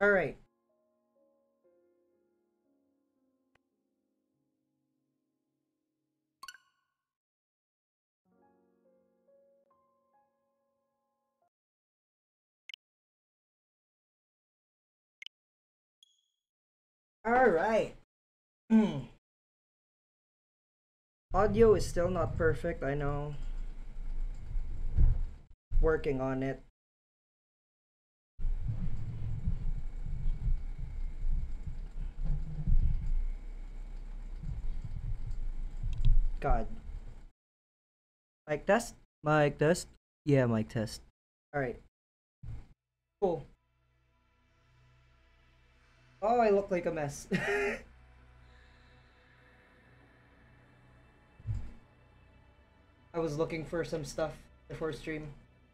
All right. All right. Audio is still not perfect, I know. Working on it. God. Mic test? Mic test? Yeah, mic test. All right. Cool. Oh, I look like a mess. I was looking for some stuff before stream.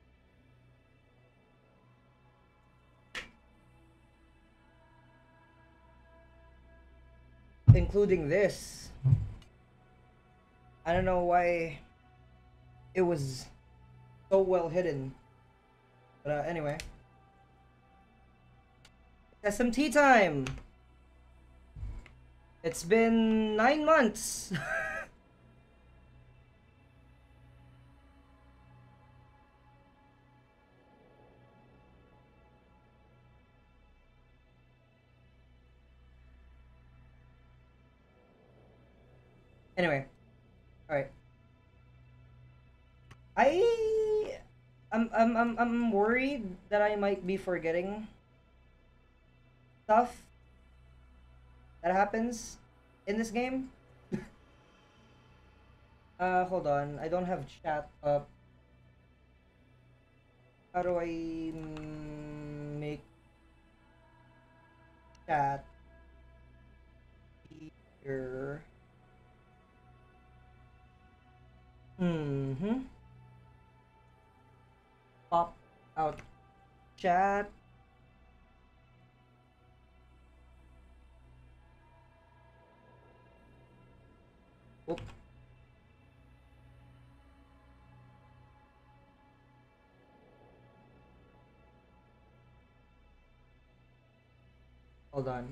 Including this. I don't know why it was so well hidden. But anyway. SMT time! It's been 9 months! Anyway. Alright. I'm worried that I might be forgetting stuff that happens in this game. Hold on. I don't have chat up. How do I make chat here? Mm-hmm. Pop out chat. Oop. Hold on.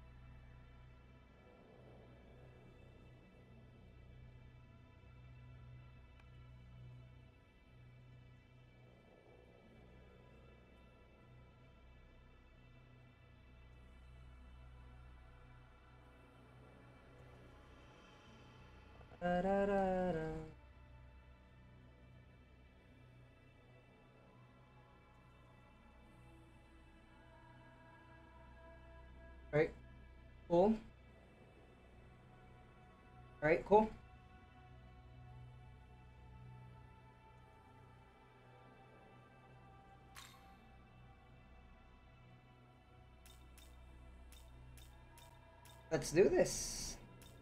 Da-da-da-da. Alright, cool. Alright, cool. Let's do this.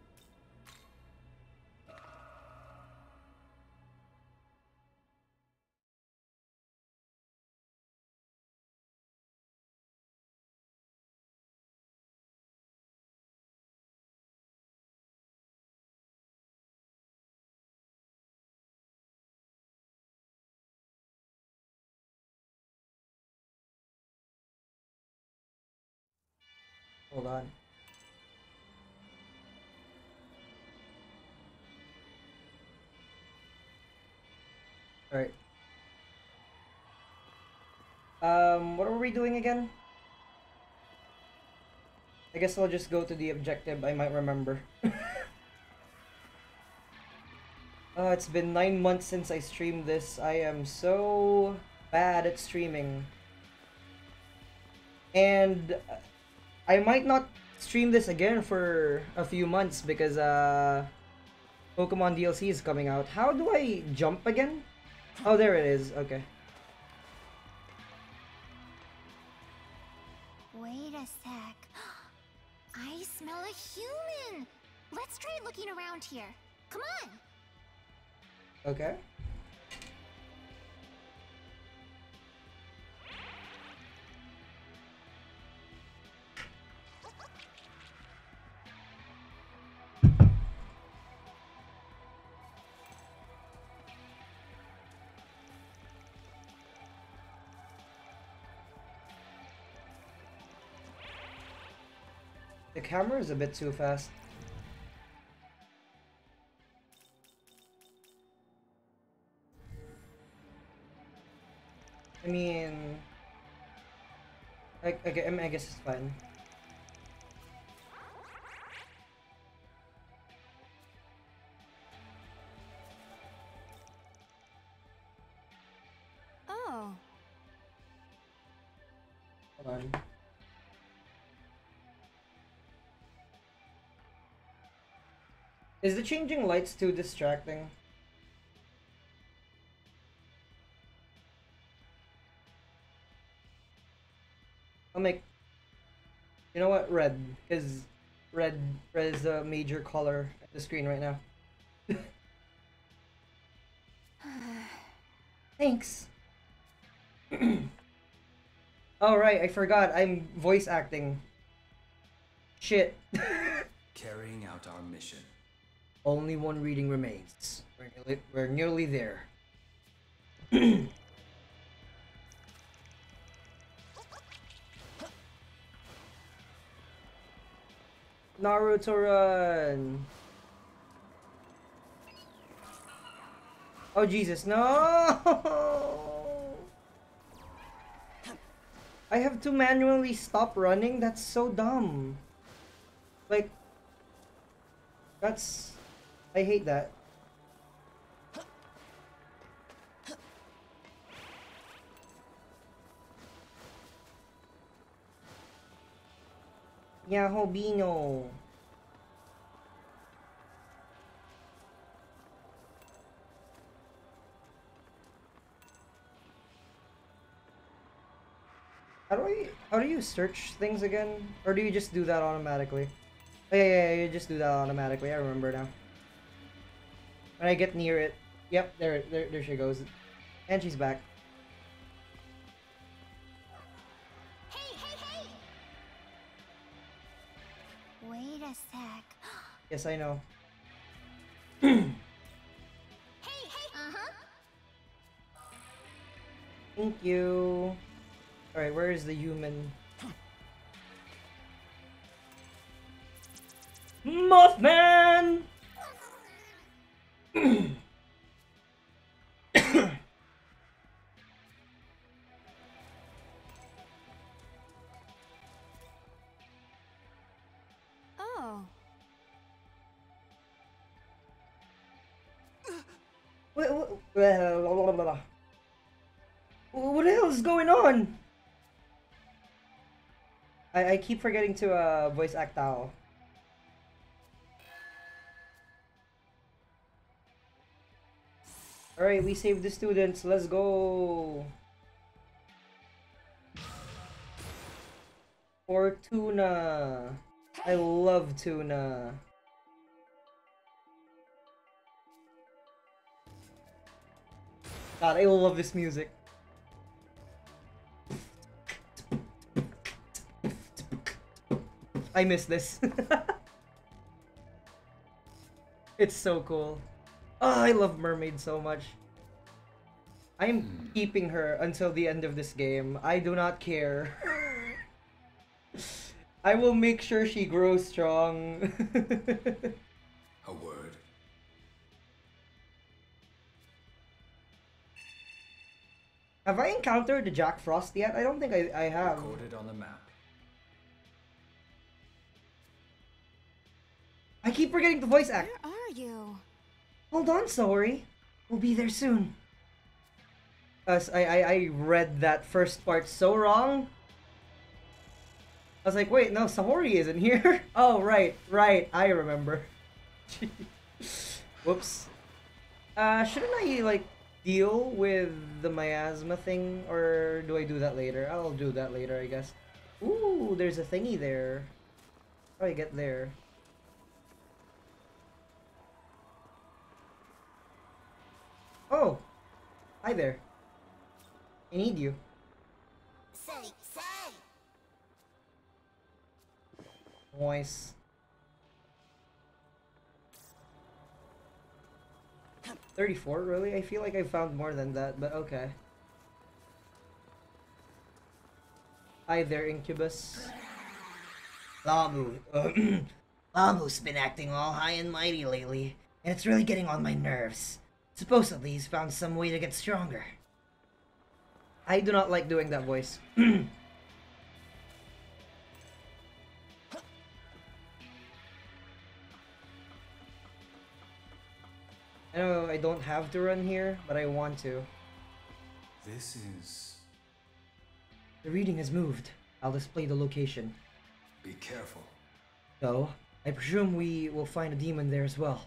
Hold on. Alright. What are we doing again? I guess I'll just go to the objective. I might remember. It's been 9 months since I streamed this. I am so bad at streaming. And I might not stream this again for a few months because Pokemon DLC is coming out. How do I jump again? Oh, there it is. Okay. Wait a sec. I smell a human! Let's try looking around here. Come on! Okay. The camera is a bit too fast. I mean, I guess it's fine. Oh. Hold on. Is the changing lights too distracting? I'll make, you know what, red, because red is a major color at the screen right now. Thanks. Oh right, I forgot. I'm voice acting. Shit. Carrying out our mission. Only one reading remains. We're nearly there. Naruto run. Oh Jesus, no! I have to manually stop running? That's so dumb. Like, that's... I hate that. Yahoo Bino. How do you search things again? Or do you just do that automatically? Oh, yeah, you just do that automatically. I remember now. When I get near it. Yep, there she goes. And she's back. Hey, hey, hey! Wait a sec. Yes, I know. Hey, hey! Uh-huh. Thank you. Alright, where is the human? Mothman! Oh. What the hell is going on? I keep forgetting to voice act Tao. Alright, we saved the students. Let's go. Fortuna. I love tuna. God, I love this music. I miss this. It's so cool. Oh, I love Mermaid so much. I am keeping her until the end of this game. I do not care. I will make sure she grows strong. A word. Have I encountered the Jack Frost yet? I don't think I have. Recorded on the map. I keep forgetting to voice act. Where are you? Hold on, Saori. We'll be there soon. I read that first part so wrong. I was like, wait, no, Saori isn't here. Oh, right, I remember. Whoops. Shouldn't I, like, deal with the miasma thing? Or do I do that later? I'll do that later, I guess. Ooh, there's a thingy there. How do I get there? Oh! Hi there. I need you. Say. Nice. 34, really? I feel like I found more than that, but okay. Hi there, Incubus. Lamu, Lamu's been acting all high and mighty lately, and it's really getting on my nerves. Supposedly, he's found some way to get stronger. I do not like doing that voice. I know I don't have to run here, but I want to. This is... The reading has moved. I'll display the location. Be careful. So, I presume we will find a demon there as well.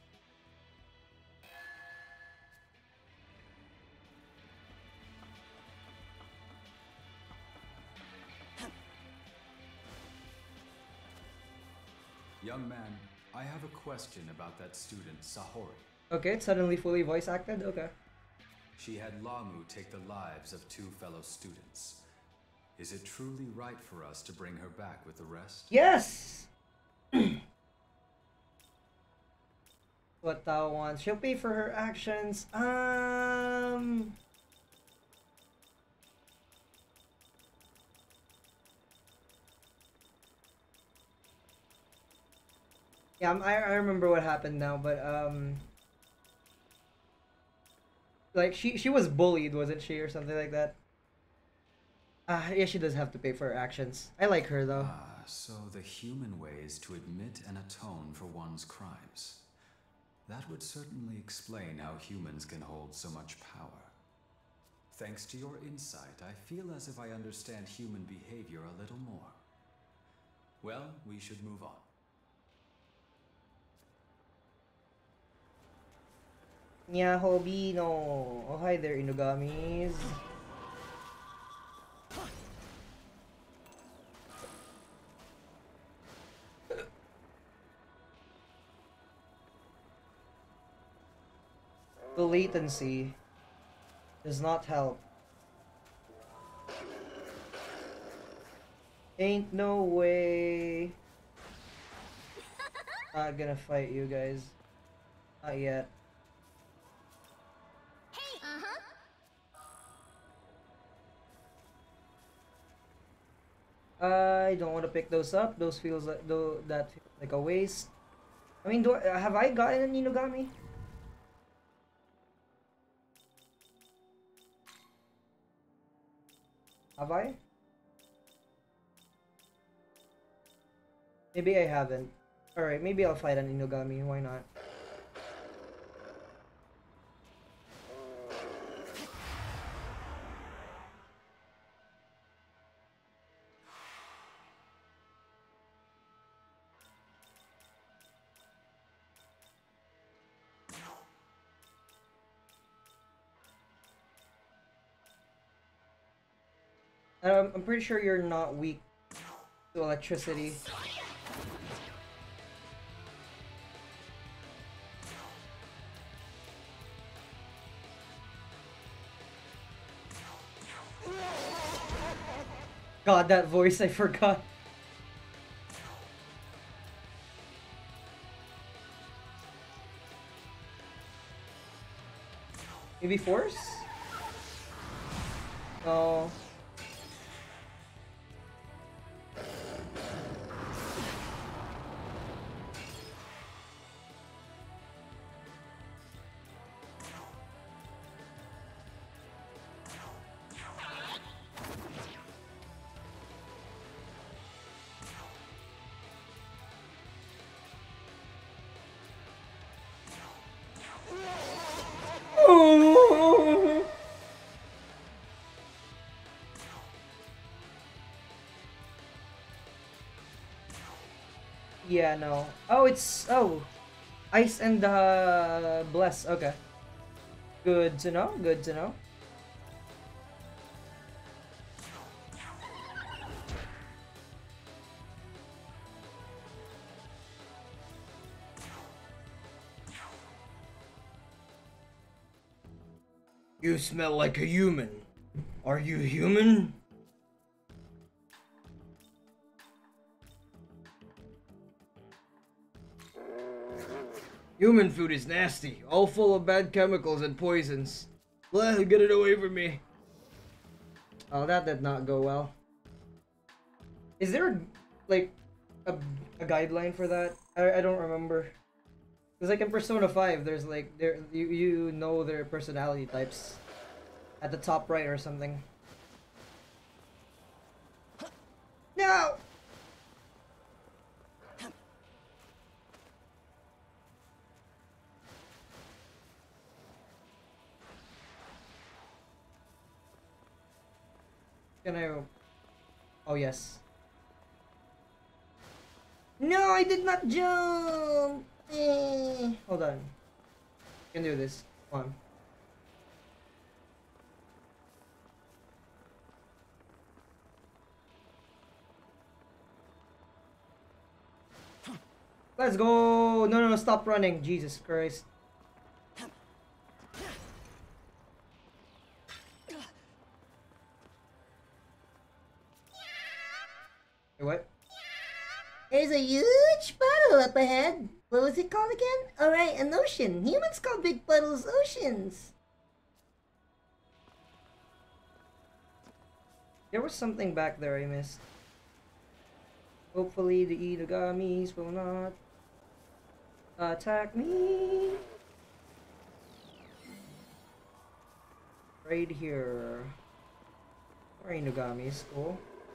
Young man, I have a question about that student, Sahori. Okay, it's suddenly fully voice acted? Okay. She had Lamu take the lives of 2 fellow students. Is it truly right for us to bring her back with the rest? Yes! What Tao wants. She'll pay for her actions. Yeah, I remember what happened now, but like she was bullied, wasn't she, or something like that? Yeah, she does have to pay for her actions. I like her though. So the human way is to admit and atone for one's crimes. That would certainly explain how humans can hold so much power. Thanks to your insight, I feel as if I understand human behavior a little more. Well, we should move on. Nyahobino. Oh, hi there, Inugamis. The latency does not help. Ain't no way. Not gonna fight you guys. Not yet. I don't want to pick those up. Those feels like that feels like a waste. I mean, have I gotten an Inugami? Have I? Maybe I haven't. Alright, maybe I'll fight an Inugami. Why not? I'm pretty sure you're not weak to electricity. God, that voice, I forgot. Maybe force? Oh. Yeah, no. Oh, it's... Oh. Ice and Bless. Okay. Good to know. Good to know. You smell like a human. Are you human? Human food is nasty, all full of bad chemicals and poisons. Blah, get it away from me. Oh, that did not go well. Is there, like, a, a guideline for that? I don't remember. Cause like in Persona 5, there's like you know their personality types at the top right or something. No. Can I? Oh yes. No, I did not jump. Hold on. I can do this. Come on. Let's go! No, no, no, stop running. Jesus Christ. Wait, what? There's a huge puddle up ahead. What was it called again? Alright, an ocean. Humans call big puddles oceans. There was something back there I missed. Hopefully the Inogamis will not attack me. Right here. Where are Inogamis? Cool.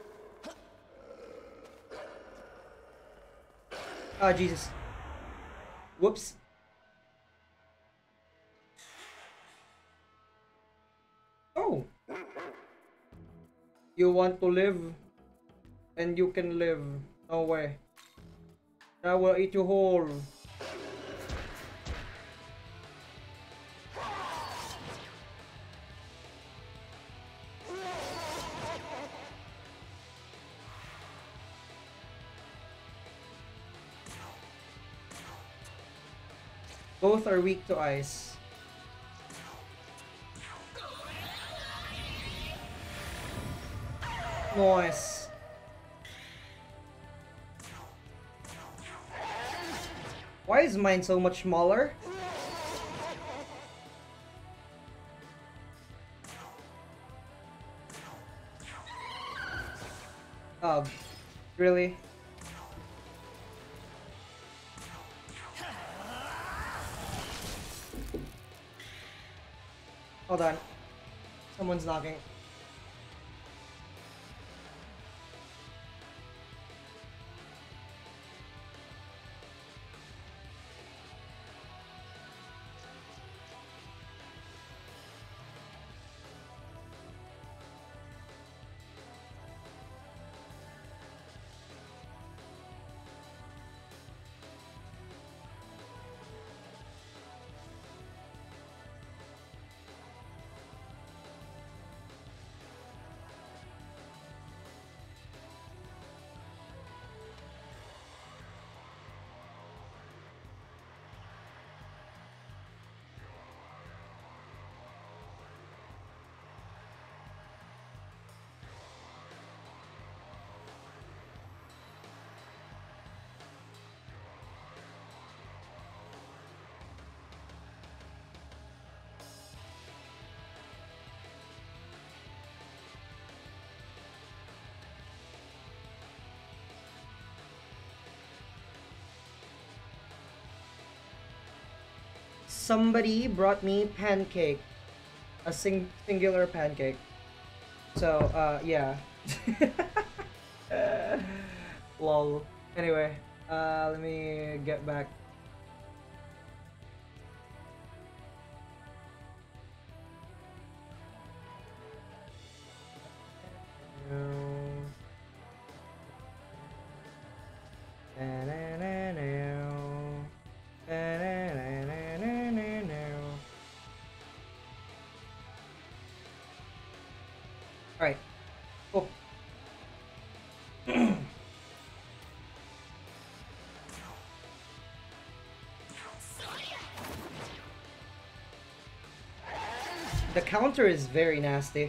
Ah, Jesus. Whoops. Oh. You want to live? And you can live. No way. I will eat you whole. Both are weak to ice. Nice. Why is mine so much smaller? Oh, really? Hold on. Someone's knocking. Somebody brought me pancake. A singular pancake. So, yeah. Lol. Anyway, let me get back. Alright. Cool. The counter is very nasty.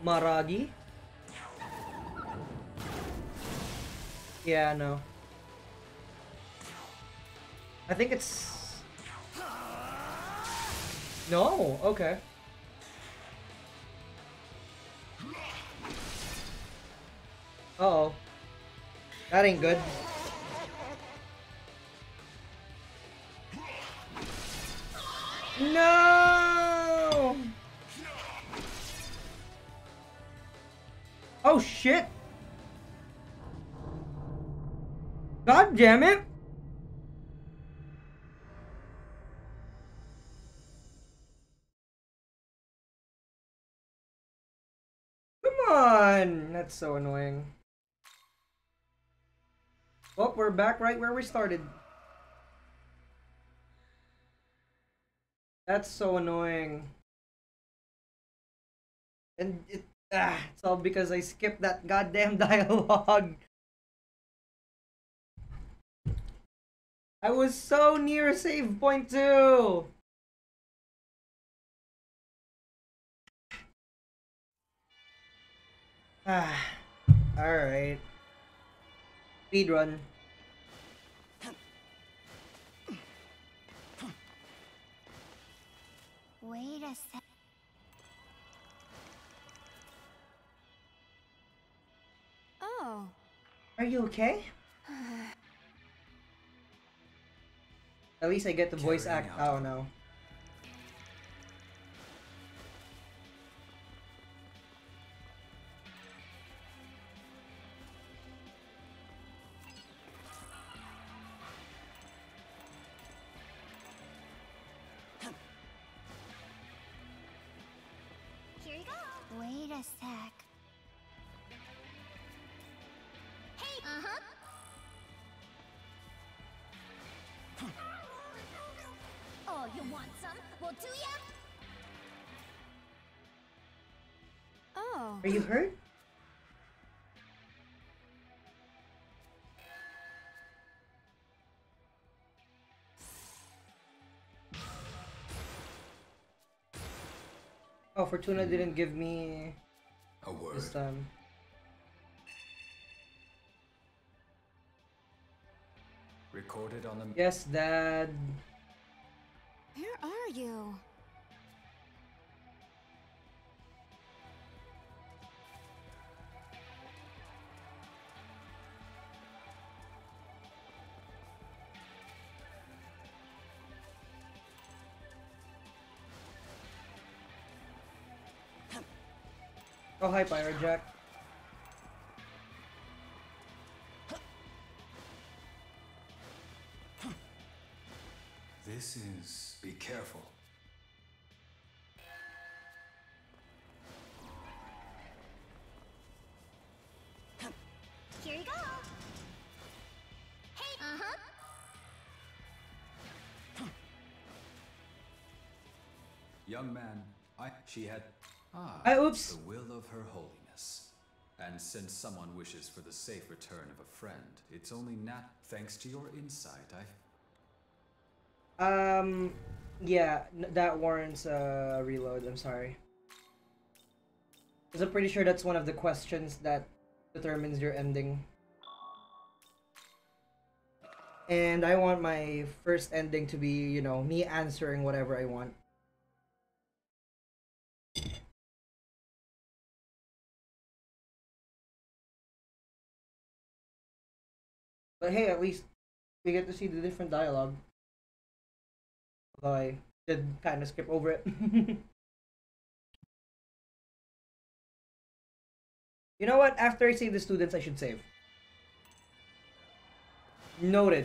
Maragi? Yeah, no. I think it's... No, okay. Uh-oh. That ain't good. No! Oh shit! God damn it! Come on! That's so annoying. Well, we're back right where we started. That's so annoying. And it's all because I skipped that goddamn dialogue. I was so near a save point too. Alright. Speedrun. Wait a sec. Oh. Are you okay? At least I get the voice act. Oh no. Here you go. Wait a sec. Hey! Uh-huh. Oh, you want some? Well, do ya? Oh. Are you hurt? Oh, Fortuna didn't give me A word. this time. Recorded on the... Yes, Dad. Where are you? Oh, hi, Pyro Jack. This is... Be careful. Here you go. Hey! Uh-huh. Young man, she had... Oops. The will of her holiness. And since someone wishes for the safe return of a friend, it's only thanks to your insight, Yeah, that warrants a reload, I'm sorry. Because I'm pretty sure that's one of the questions that determines your ending. And I want my first ending to be, you know, me answering whatever I want. But hey, at least we get to see the different dialogue. Although I did kind of skip over it. You know what? After I save the students, I should save. Noted.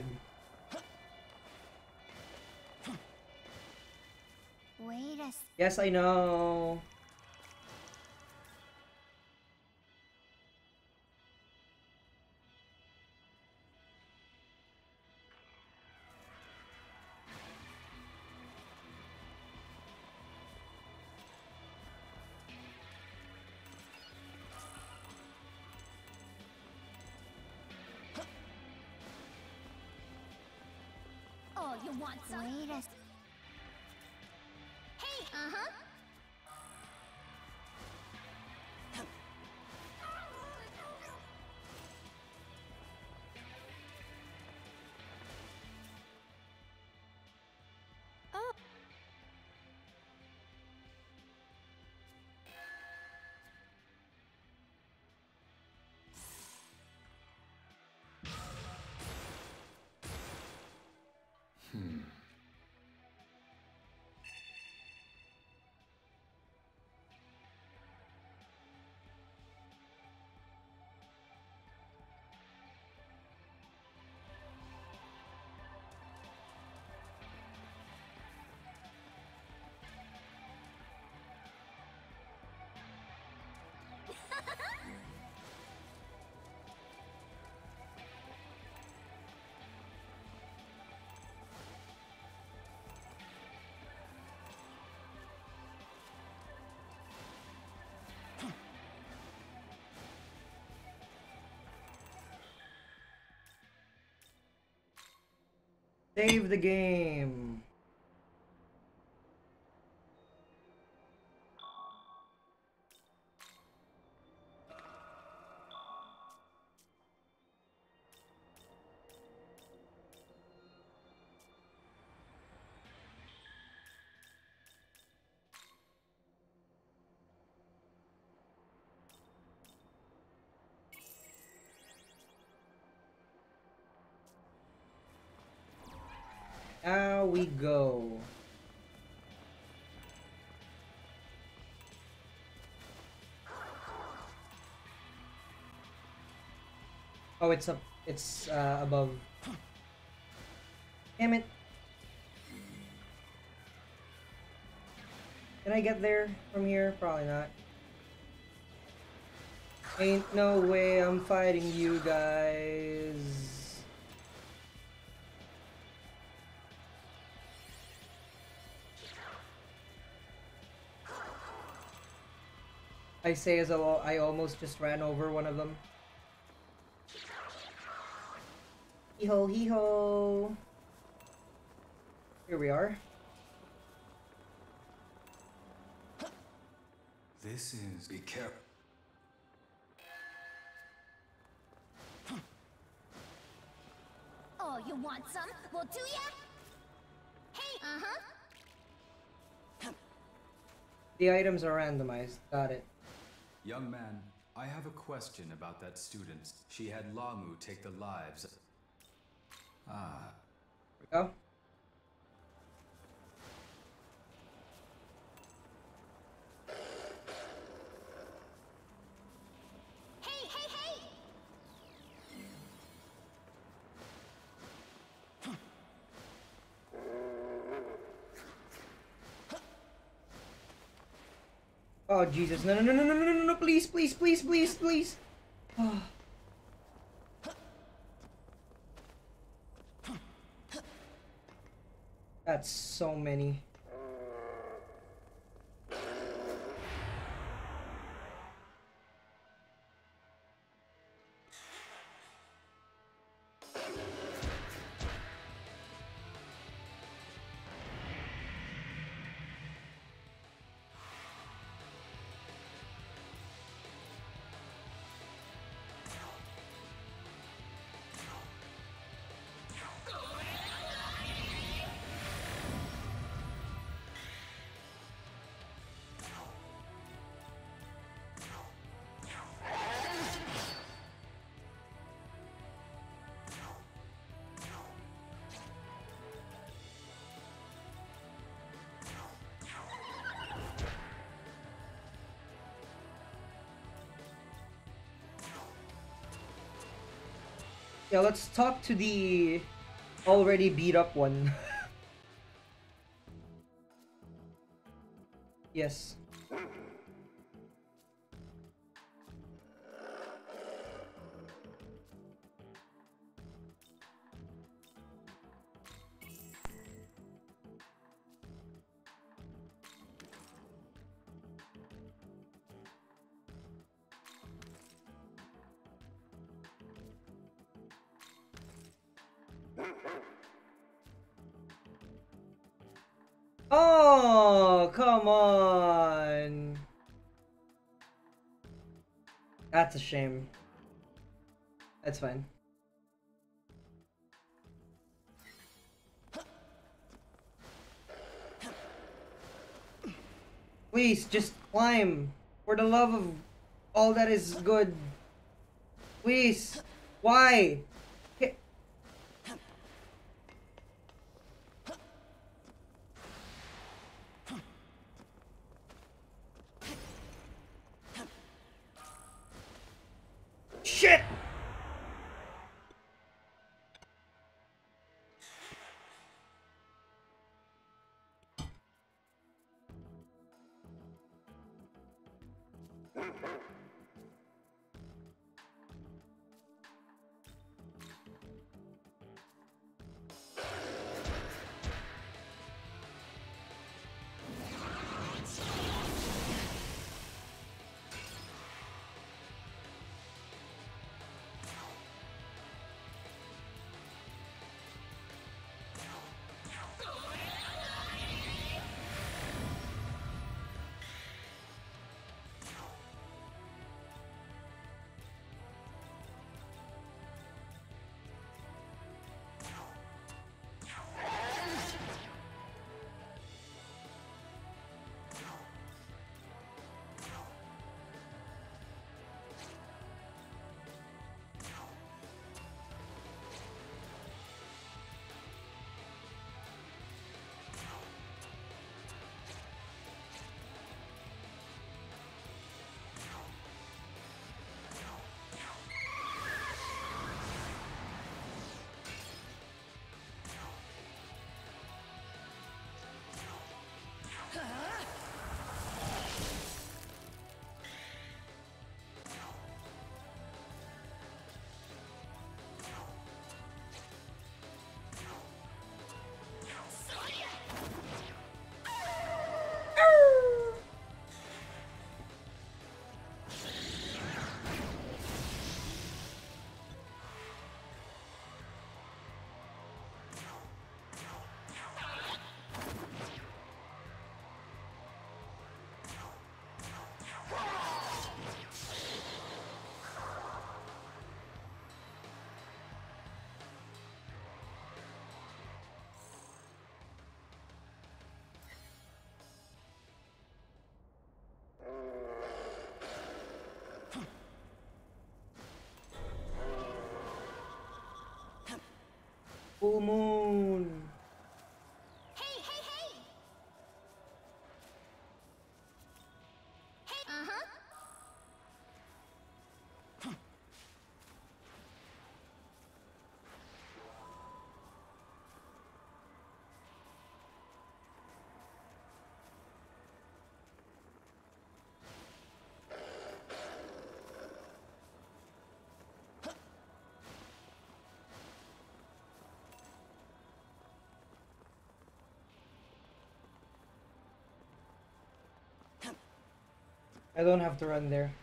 Wait a Yes, I know. Oh, you want some? Wait a... Hey! Uh-huh. Save the game. Now we go. Oh, it's up. It's above. Damn it. Can I get there from here? Probably not. Ain't no way I'm fighting you guys. I say as I almost just ran over one of them. Hee-ho, hee-ho. Here we are. This is... Be careful. Oh, you want some? Well, do ya? Hey, The items are randomized. Got it. Young man, I have a question about that student. She had Lamu take the lives... Ah. Here we go. Hey, hey, hey! Oh Jesus! No! No! No! No! No! No! No! No! Please! Please! Please! Please! Please! Oh. That's so many. Yeah, let's talk to the already beat up one. Yes. Oh, come on. That's a shame. That's fine. Please, just climb. For the love of all that is good. Please. Why? Shit! Full moon. Hey, hey, hey! Hey, uh-huh. I don't have to run there.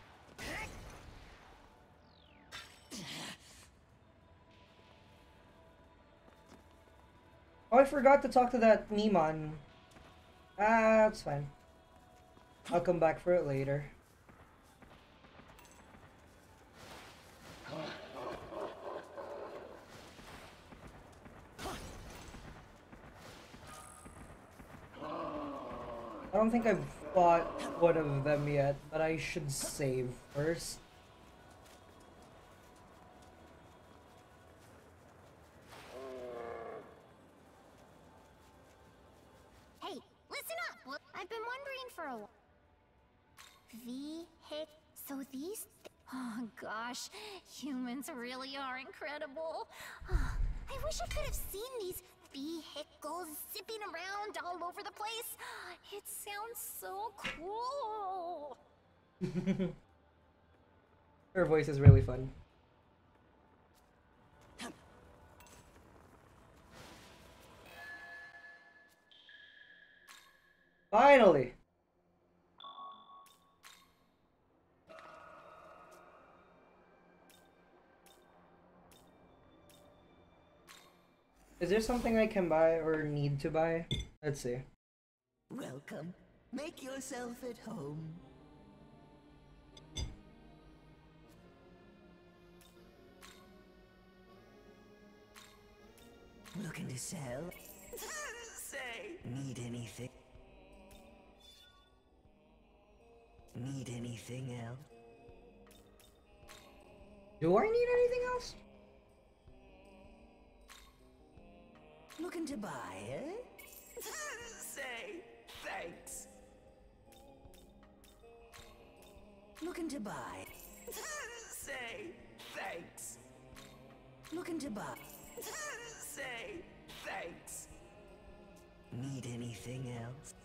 Oh, I forgot to talk to that Niman. Ah, that's fine. I'll come back for it later. I don't think I've fought one of them yet, but I should save first. Hey, listen up! I've been wondering for a while. So these... Oh gosh, humans really are incredible. I wish I could have seen these vehicles zipping around all over the place. It sounds so cool. Her voice is really fun. Finally! Is there something I can buy or need to buy? Let's see. Welcome. Make yourself at home. Looking to sell? Say. Need anything? Need anything else? Do I need anything else? Looking to buy, eh? Say. Thanks. Looking to buy. Say. Thanks. Looking to buy. Say. Thanks. Need anything else?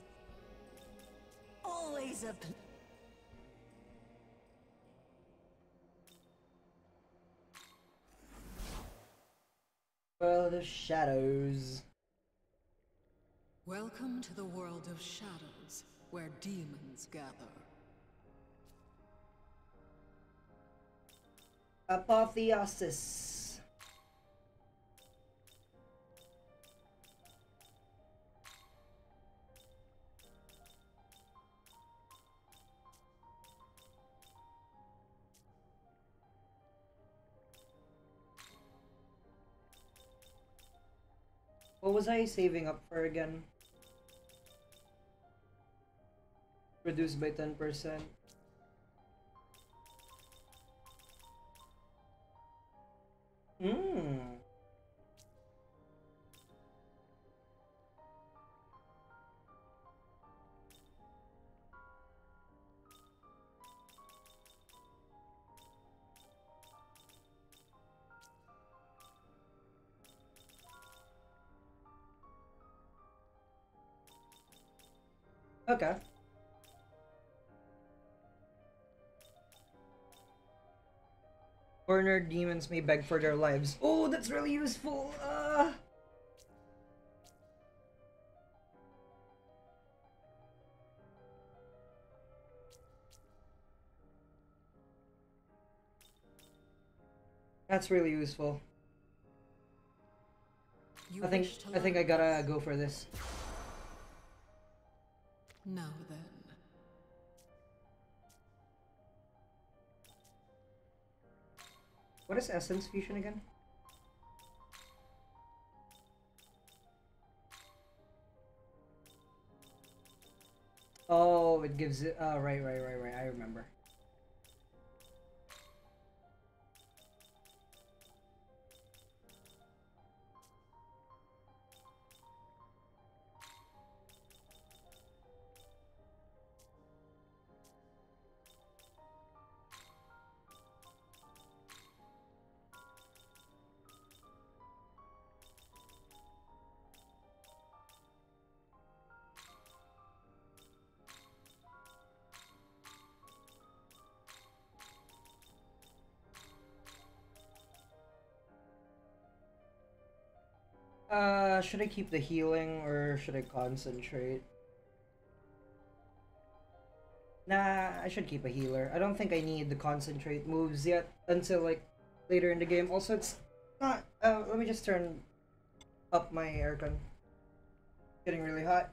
Always a World of Shadows. Welcome to the world of shadows, where demons gather. Apotheosis. What was I saving up for again? Reduced by 10%. Hmm. Okay. Cornered demons may beg for their lives. Oh, that's really useful. That's really useful. You I wish to think I learn gotta this? go for this. Now then. What is Essence Fusion again? Oh, it gives it. Oh, right. I remember. Should I keep the healing or should I concentrate? Nah, I should keep a healer. I don't think I need the concentrate moves yet until like later in the game. Also, it's not. Let me just turn up my aircon. Getting really hot.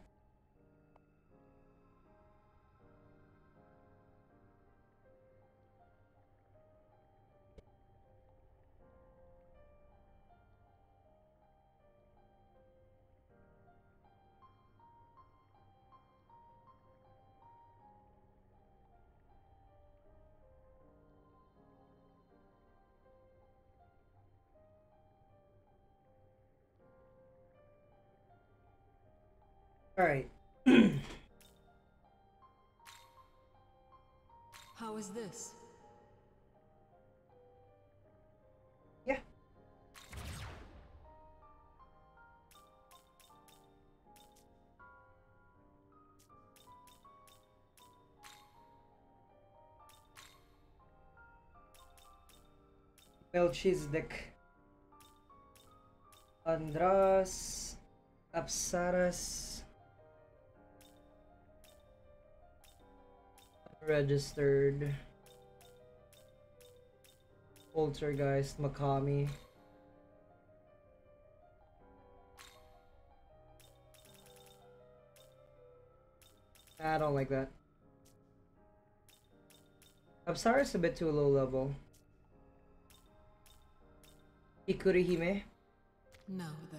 All right. How is this? Yeah. Melchizedek. Andras. Apsaras. Registered. Poltergeist. Makami. I don't like that. Apsaras a bit too low level. Ikurihime. Now then.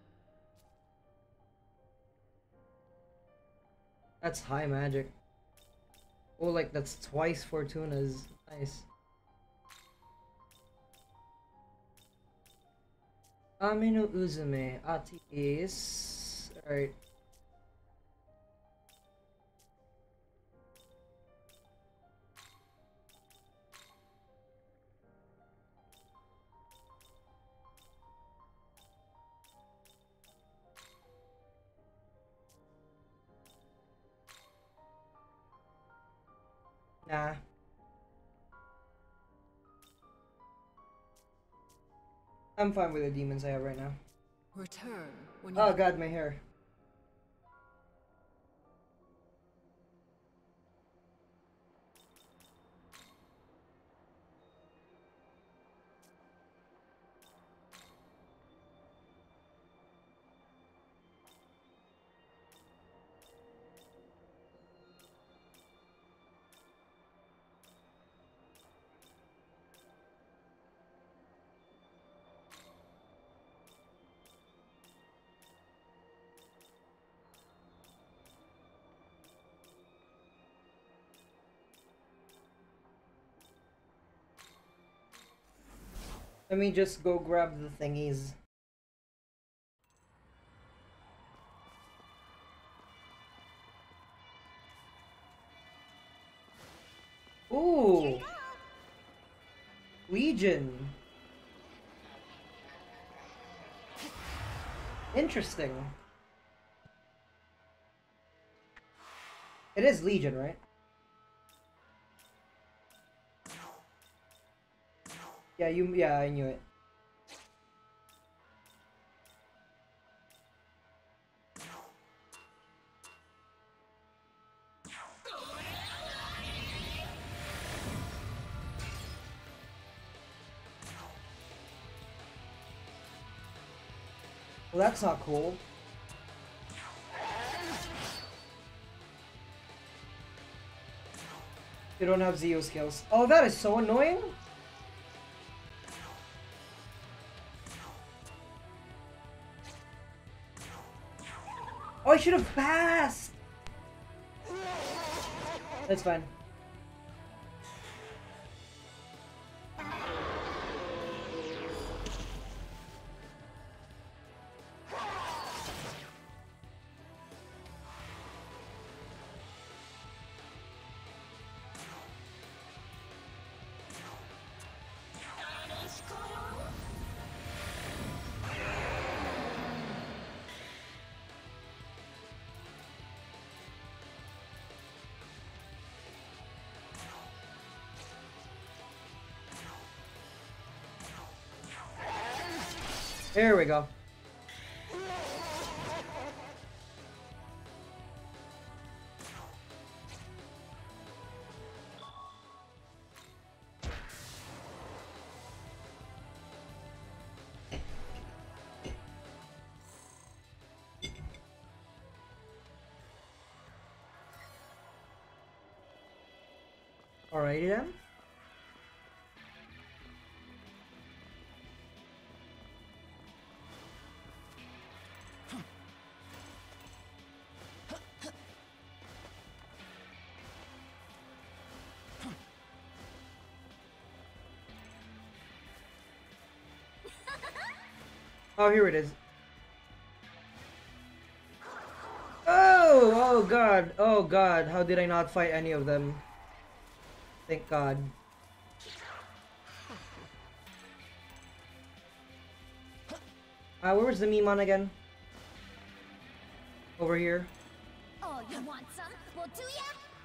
That's high magic. Oh, like that's twice Fortuna's. Nice. Amino Uzume. Ati is. Alright. Nah. I'm fine with the demons I have right now. Return when you Oh god, my hair. Let me just go grab the thingies. Ooh. Legion. Interesting. It is Legion, right? Yeah, I knew it. Well, that's not cool. You don't have Zeo skills. Oh, that is so annoying. Oh, I should have passed. That's fine. There we go. Alrighty then. Oh, here it is. Oh! Oh god! Oh god! How did I not fight any of them? Thank god. Where's the Mimon again? Over here. Oh, you want some? Well, do ya?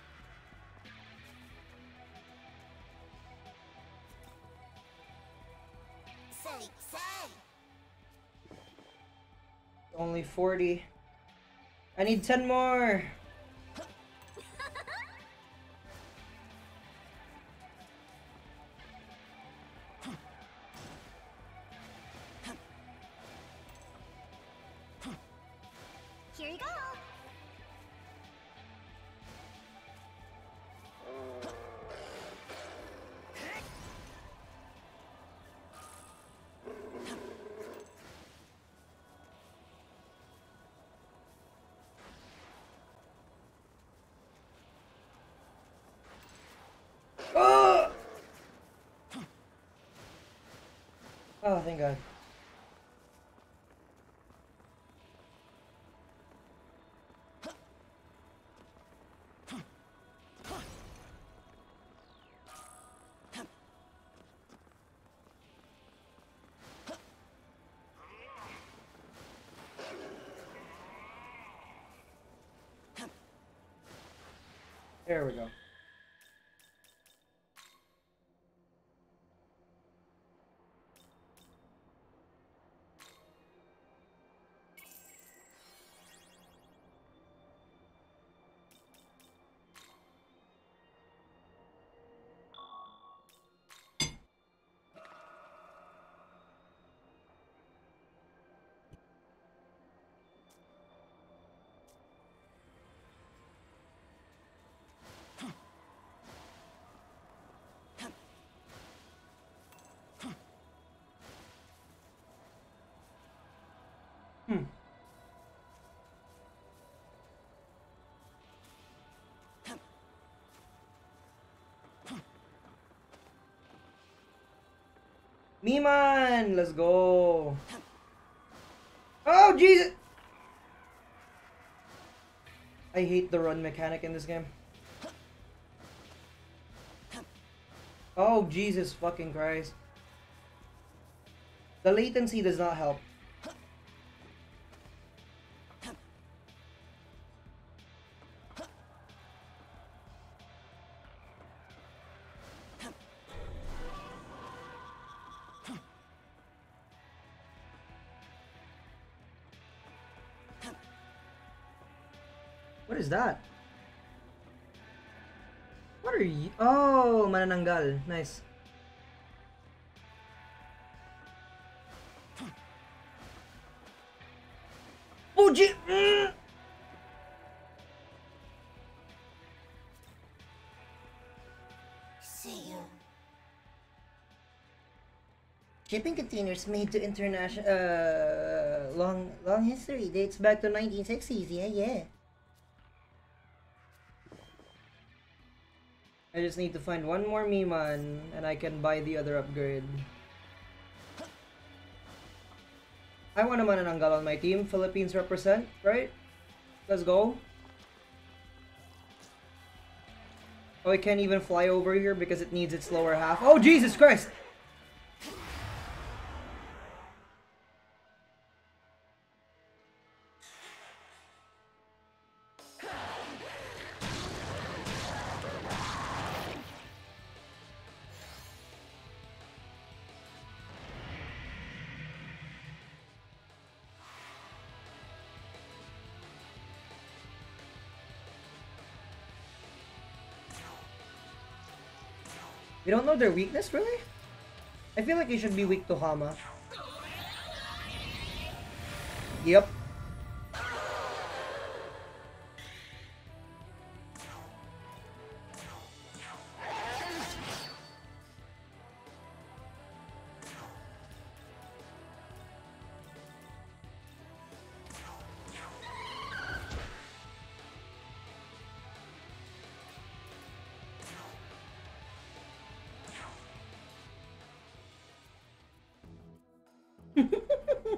Say. Only 40. I need 10 more! Here you go. Oh! Oh, thank god. There we go. Miman! Let's go! Oh, Jesus! I hate the run mechanic in this game. Oh, Jesus fucking Christ. The latency does not help. What is that? What are you? Oh, manananggal. Nice. Oh, gee. See you. Shipping containers made to international long history dates back to 1960s. Yeah. I just need to find one more Miman and I can buy the other upgrade. I want a manananggal on my team. Philippines represent, right? Let's go. Oh, I can't even fly over here because it needs its lower half. Oh, Jesus Christ! We don't know their weakness, really? I feel like you should be weak to Hama. Yep.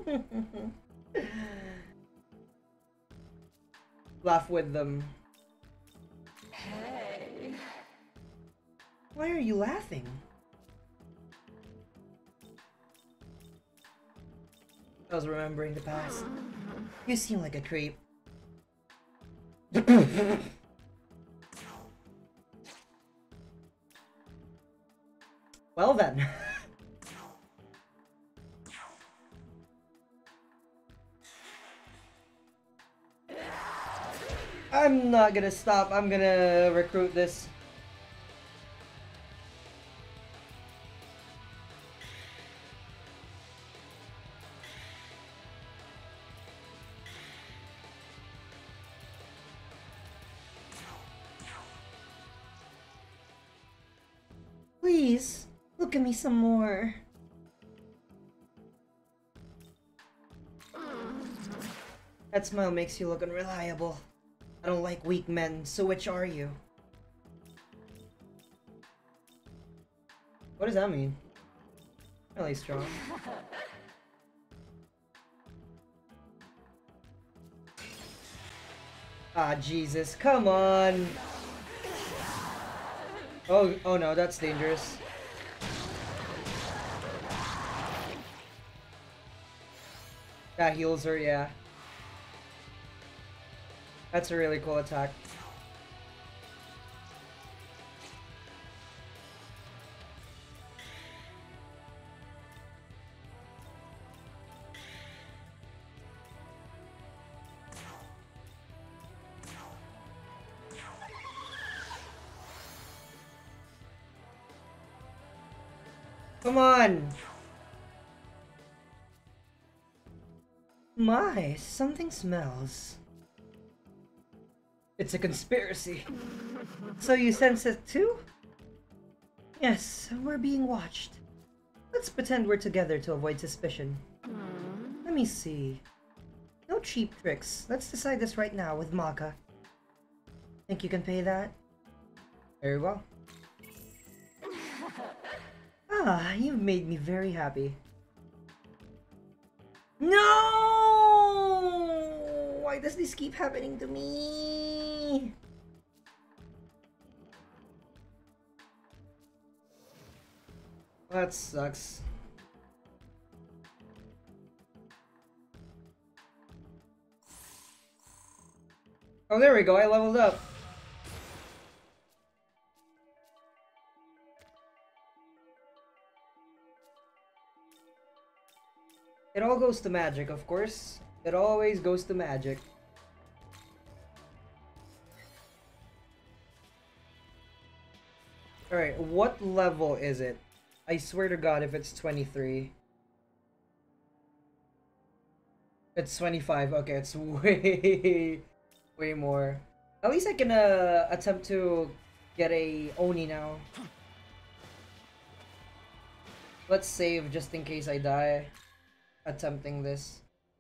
Laugh with them. Hey. Why are you laughing? I was remembering the past. You seem like a creep. Well then. I'm not gonna stop. I'm gonna recruit this. Please, look at me some more. That smile makes you look unreliable. I don't like weak men, so which are you? What does that mean? Really strong. Ah, Jesus, come on! Oh no, that's dangerous. That heals her, yeah. That's a really cool attack. Come on! My, something smells. It's a conspiracy. So you sense it too? Yes, we're being watched. Let's pretend we're together to avoid suspicion. Let me see. No cheap tricks. Let's decide this right now with Maka. Think you can pay that? Very well. Ah, you've made me very happy. No! Why does this keep happening to me? That sucks. Oh, there we go. I leveled up. It all goes to magic, of course. It always goes to magic. Alright, what level is it? I swear to God if it's 23. It's 25. Okay, it's way, way more. At least I can attempt to get a Oni now. Let's save just in case I die attempting this.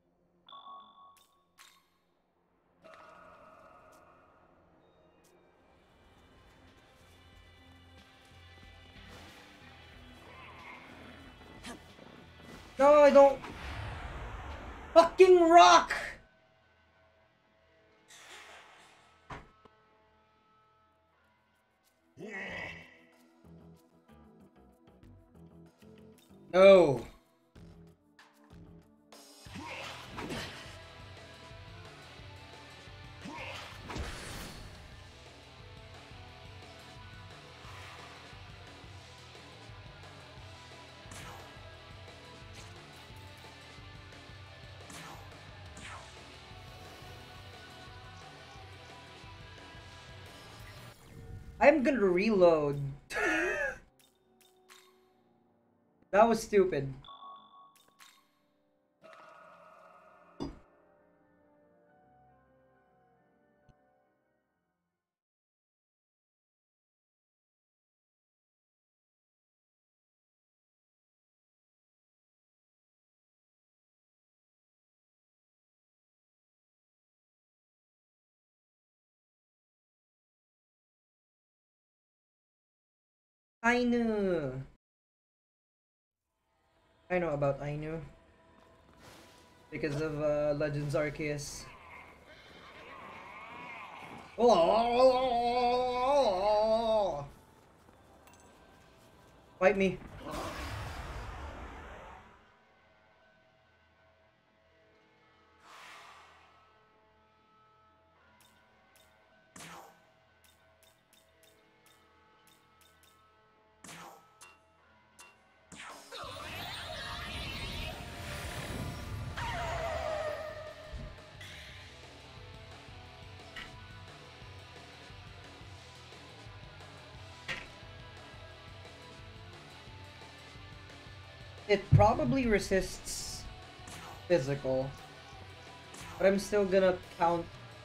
No, I don't. Fucking rock! No. I'm gonna reload. That was stupid. Ainu. I know about Ainu. because of Legends Arceus. Oh! Fight me. It probably resists physical, but I'm still gonna count,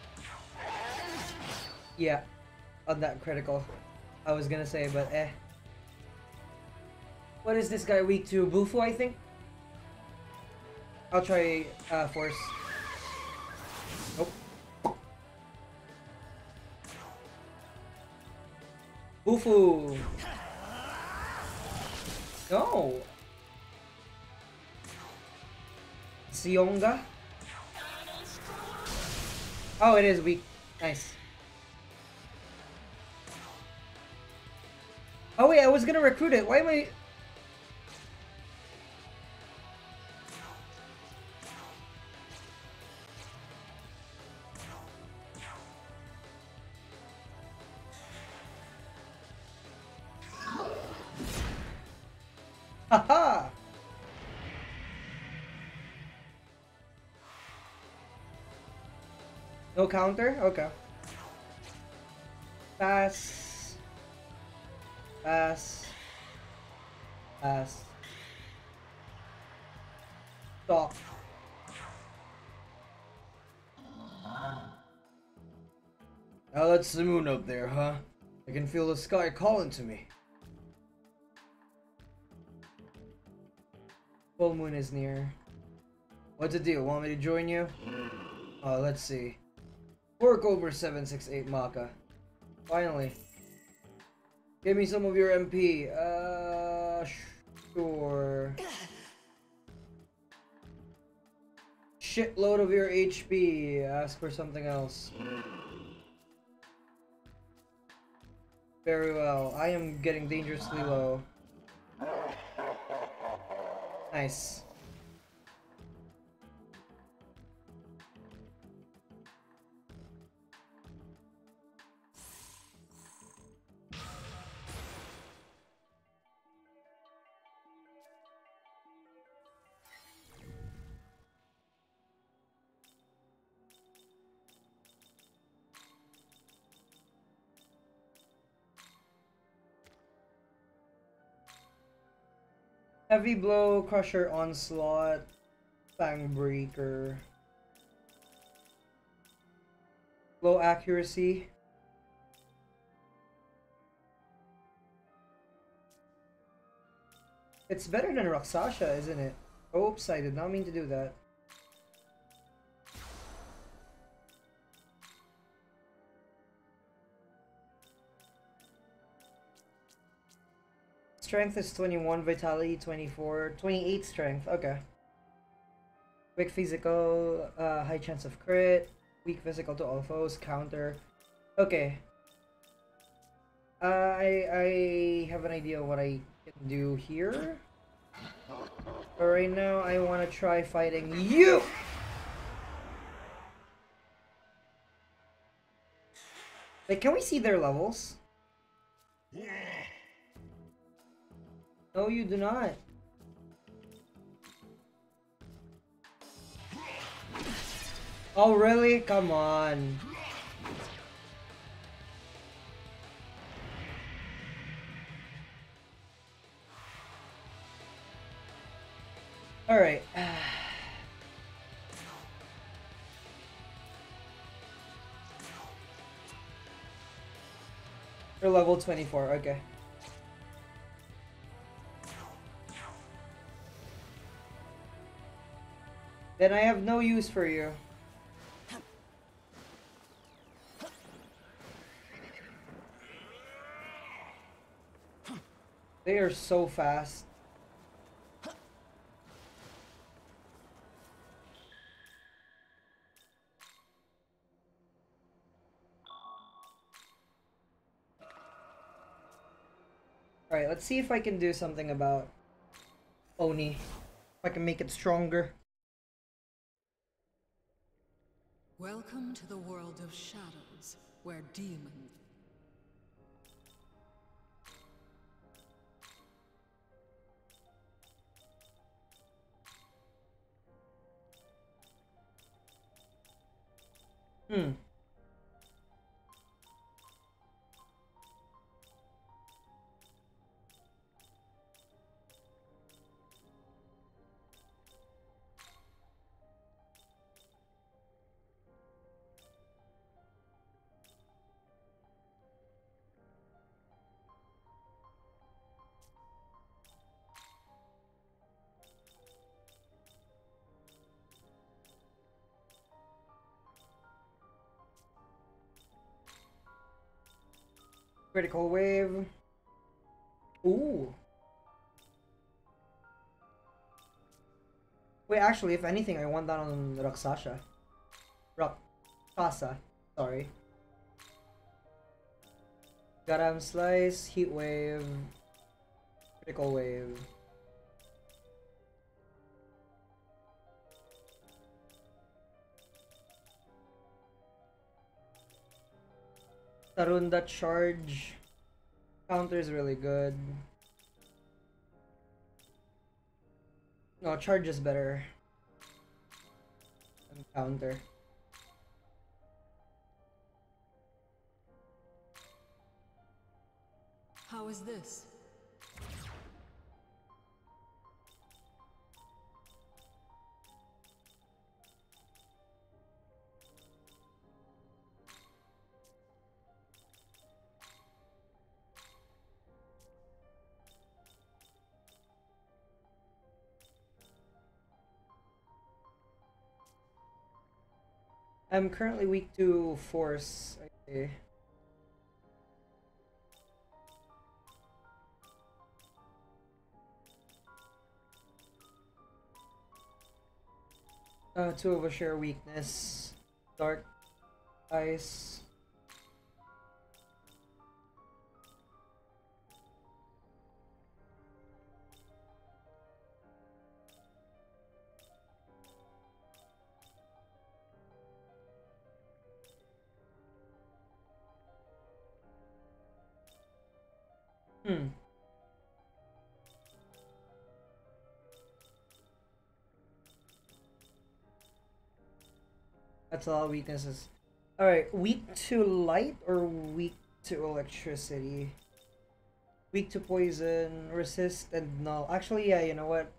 yeah, on that critical. I was gonna say, but eh. What is this guy weak to? Bufu, I think? I'll try force. Nope. Bufu! No! Sionga? Oh, it is weak. Nice. Oh wait, I was gonna recruit it. Why am I... Haha! No counter? Okay. Pass. Pass. Pass. Stop. Now that's the moon up there, huh? I can feel the sky calling to me. Full moon is near. What's the deal? Want me to join you? Let's see. Work over 768 Maka. Finally. Give me some of your MP. Sure. Shitload of your HP. Ask for something else. Very well. I am getting dangerously low. Nice. Heavy Blow, Crusher Onslaught, Fang Breaker. Low accuracy. It's better than Raksasha, isn't it? Oops, I did not mean to do that. Strength is 21, Vitality 24, 28 strength, okay. Quick physical, high chance of crit, weak physical to all foes, counter. Okay. I have an idea what I can do here. But right now, I want to try fighting you! Like, can we see their levels? No, you do not. Oh, really? Come on. Alright. You're level 24, okay. Then I have no use for you. They are so fast. Alright, let's see if I can do something about Oni. If I can make it stronger. Welcome to the world of shadows, where demons... Hmm. Critical wave. Ooh. Wait, actually, if anything, I want that on Rakshasa. Rakshasa. Sorry. Garam Slice, Heat Wave, Critical Wave. Tarunda Charge. Counter is really good. No, Charge is better than Counter. How is this? I'm currently weak to Force. Okay. Two of a share weakness. Dark Ice. Hmm. That's a lot of weaknesses. Alright, weak to light or weak to electricity? Weak to poison, resist, and null. Actually, yeah, you know what?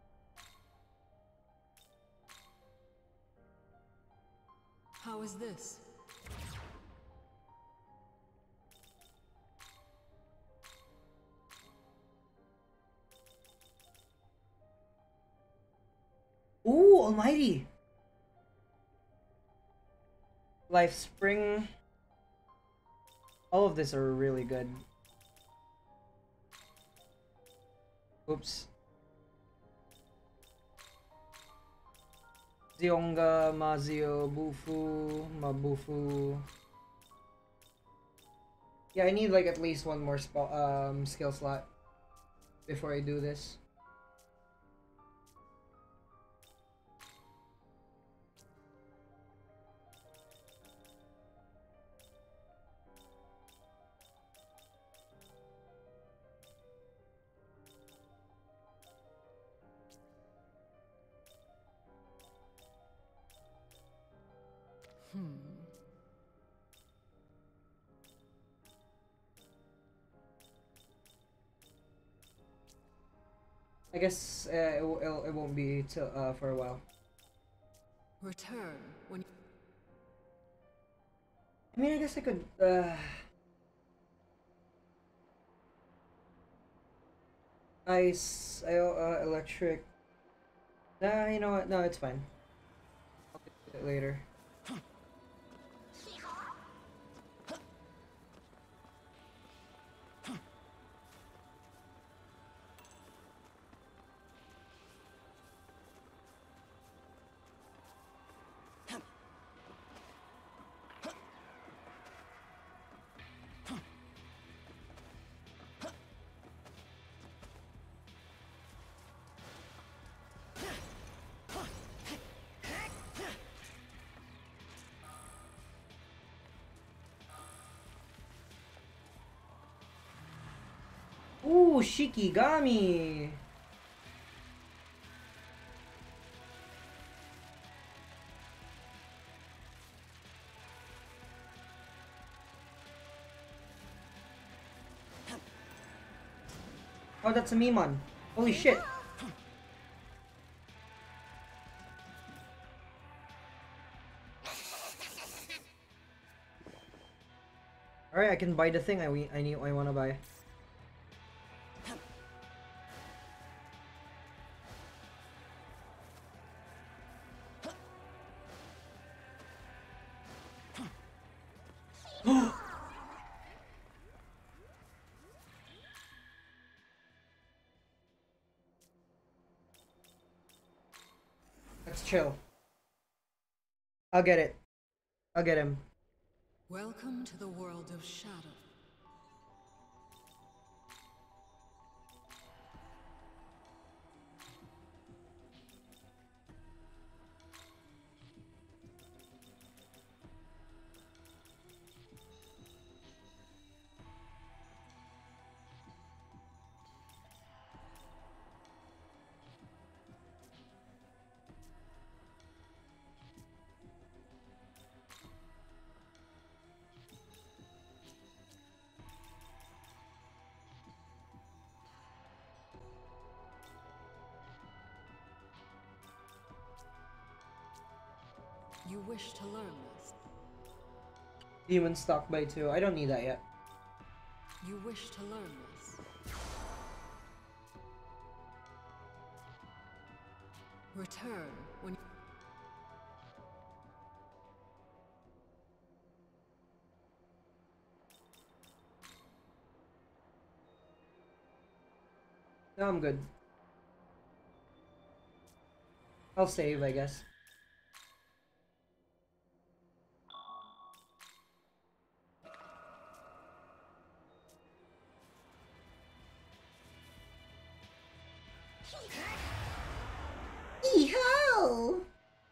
How is this? Ooh, Almighty! Life Spring. All of this are really good. Oops. Zionga, Mazio, Bufu, Mabufu. Yeah, I need like at least one more skill slot before I do this. I guess it won't be till for a while. Return when... I mean, I guess I could ice, electric. Nah, you know what? No, it's fine. I'll do it later. Ooh, Shikigami! Oh, that's a Mimon. Holy shit. Alright, I can buy the thing I wanna buy. Let's chill. I'll get it. I'll get him. Welcome to the world of shadow. You wish to learn this. Demon stock by 2. I don't need that yet. You wish to learn this. Return when No, I'm good. I'll save, I guess. Hee-ho!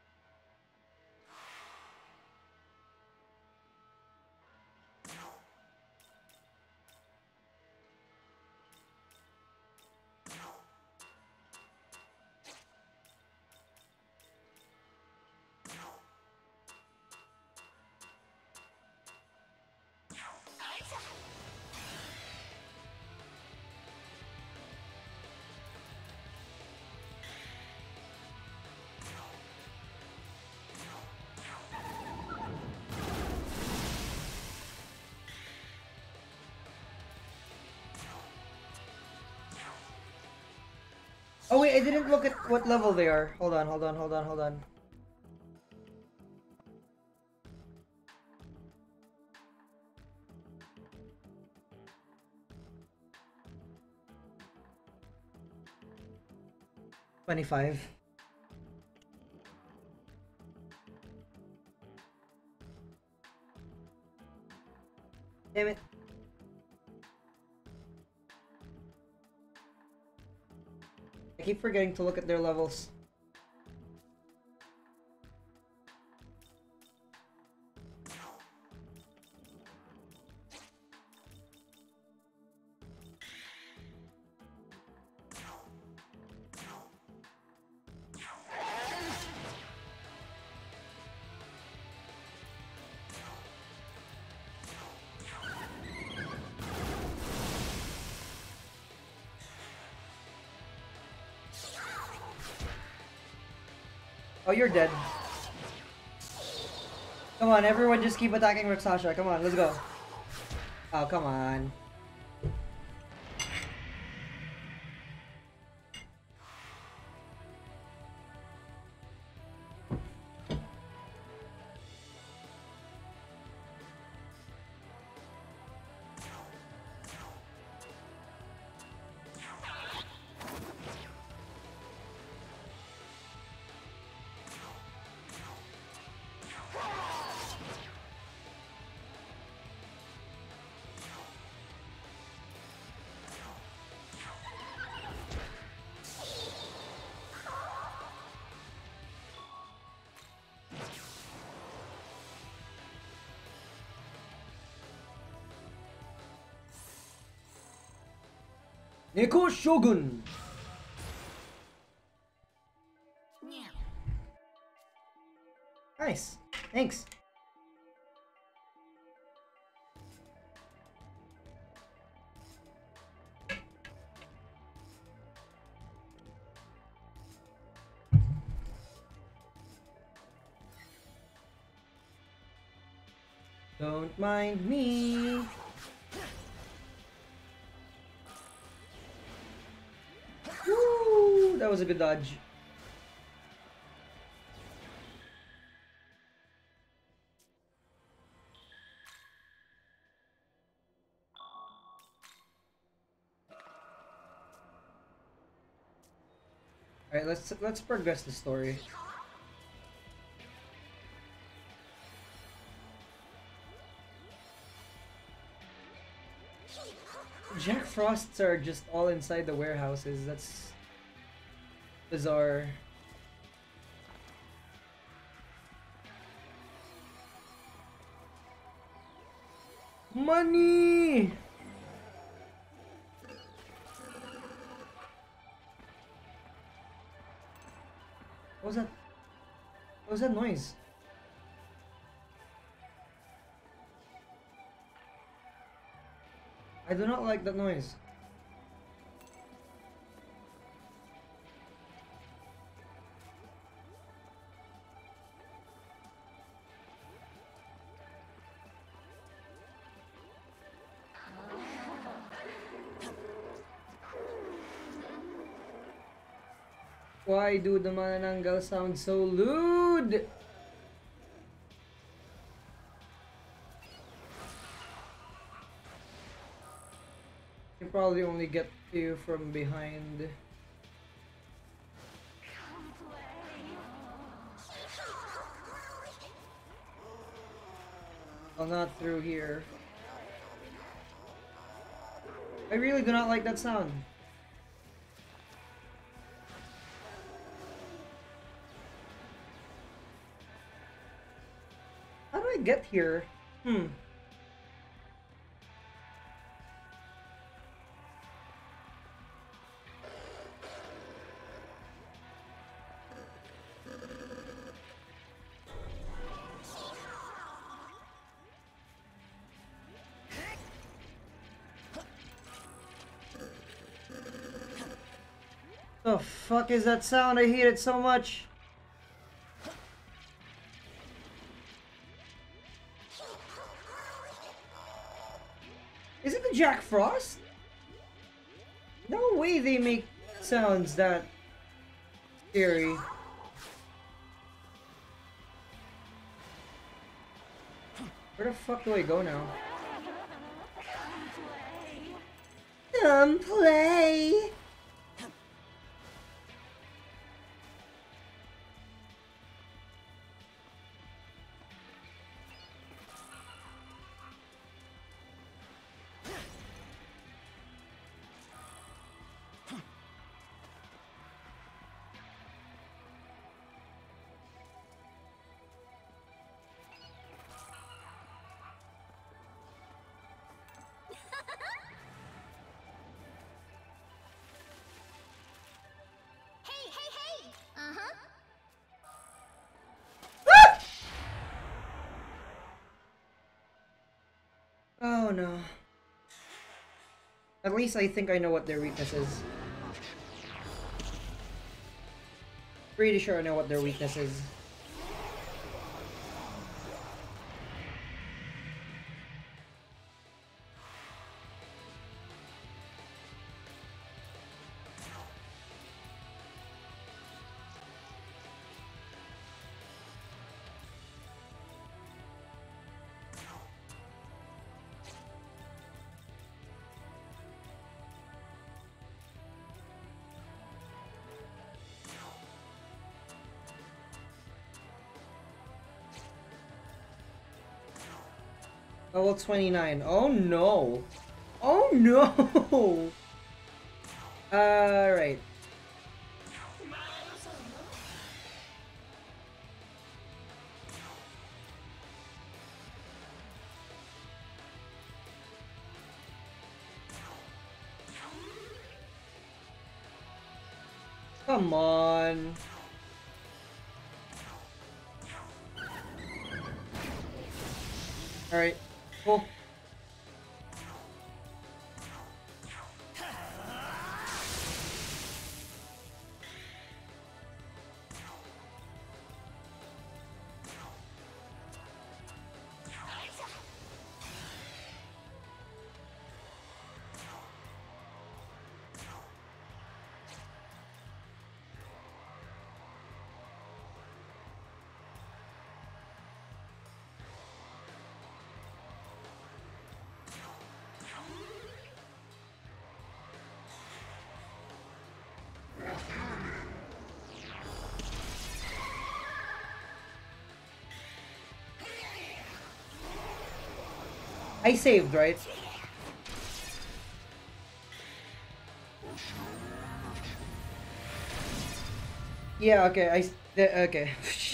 Oh wait, I didn't look at what level they are. Hold on, hold on, hold on, hold on. $25. Damn it. I keep forgetting to look at their levels. Oh, you're dead. Come on, everyone just keep attacking Rexasha. Come on, let's go. Oh, come on. Neko Shogun! Nice. Thanks. Don't mind me. Woo! That was a good dodge. All right, let's progress the story. Jack Frosts are just all inside the warehouses. That's bizarre. Money! What was that? What was that noise? I do not like that noise. Why do the manananggal sound so lewd? Can probably only get to you from behind. Well, not through here. I really do not like that sound. How do I get here? The fuck is that sound? I hate it so much. Is it the Jack Frost? No way they make sounds that scary. Where the fuck do I go now? Come play! Oh no. At least I think I know what their weakness is. Pretty sure I know what their weakness is. Level 29. Oh no. Oh no. Right. Come on. Alright, cool. I saved, right? Yeah, okay, okay.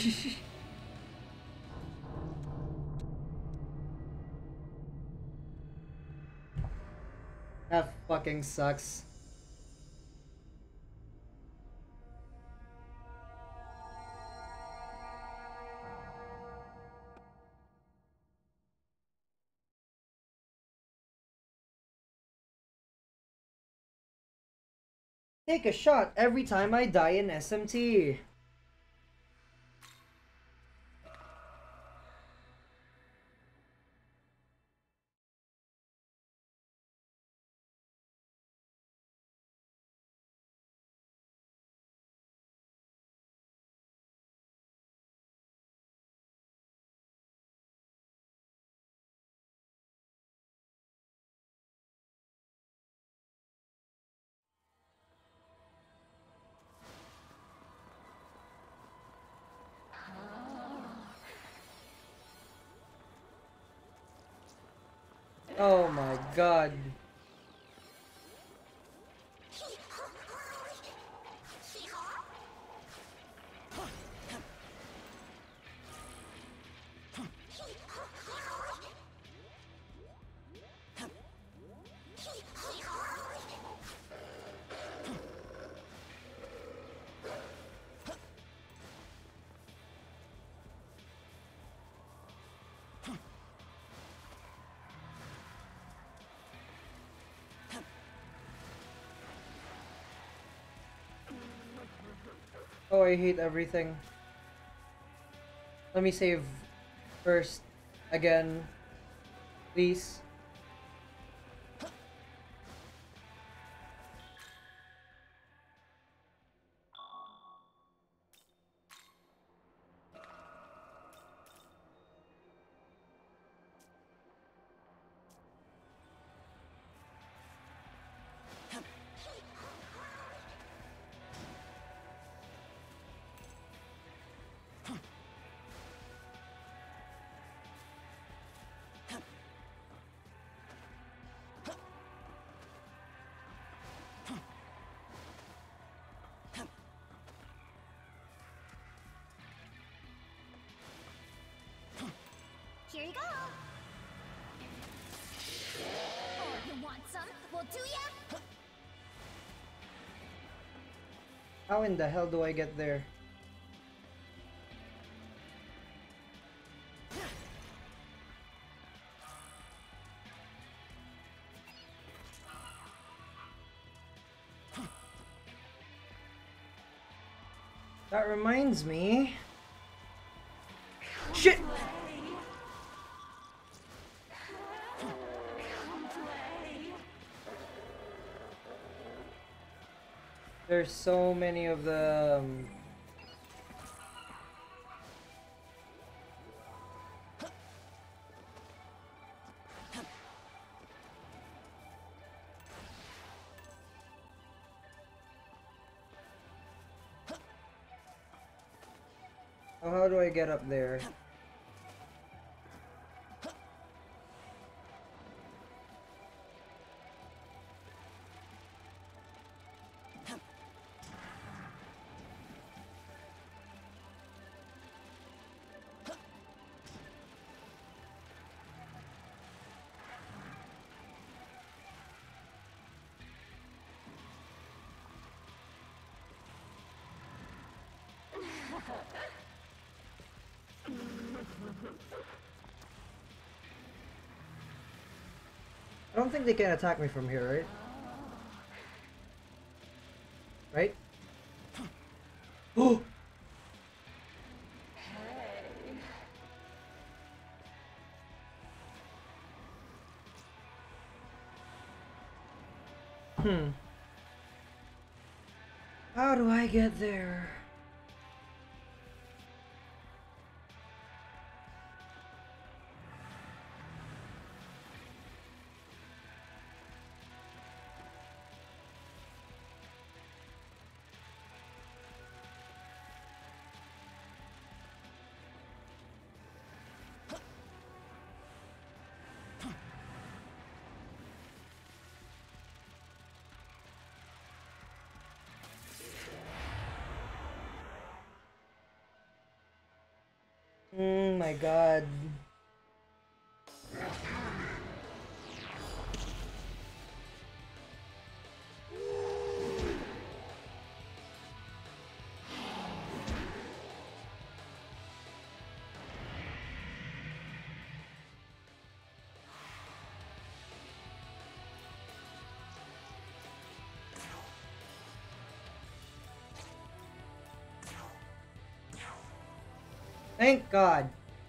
That fucking sucks. Take a shot every time I die in SMT. Oh my god. Oh, I hate everything. Let me save first. Again. Please. Here you go. Oh, you want some? Well, do ya? How in the hell do I get there? That reminds me. Shit! There's so many of them. Oh, how do I get up there? I don't think they can attack me from here, right? Right? Oh! How do I get there? My god. Thank God.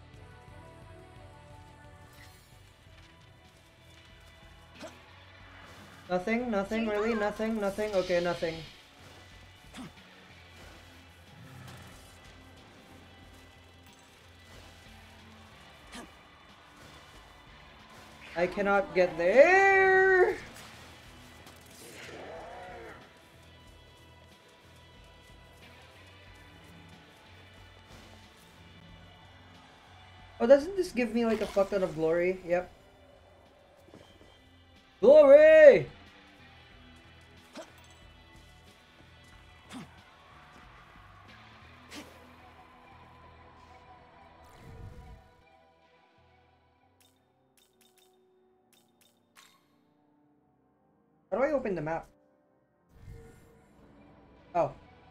Nothing, nothing, really? Nothing, nothing? Okay, nothing. I cannot get there! Oh, doesn't this give me like a fuck ton of glory? Yep. Glory! How do I open the map? Oh.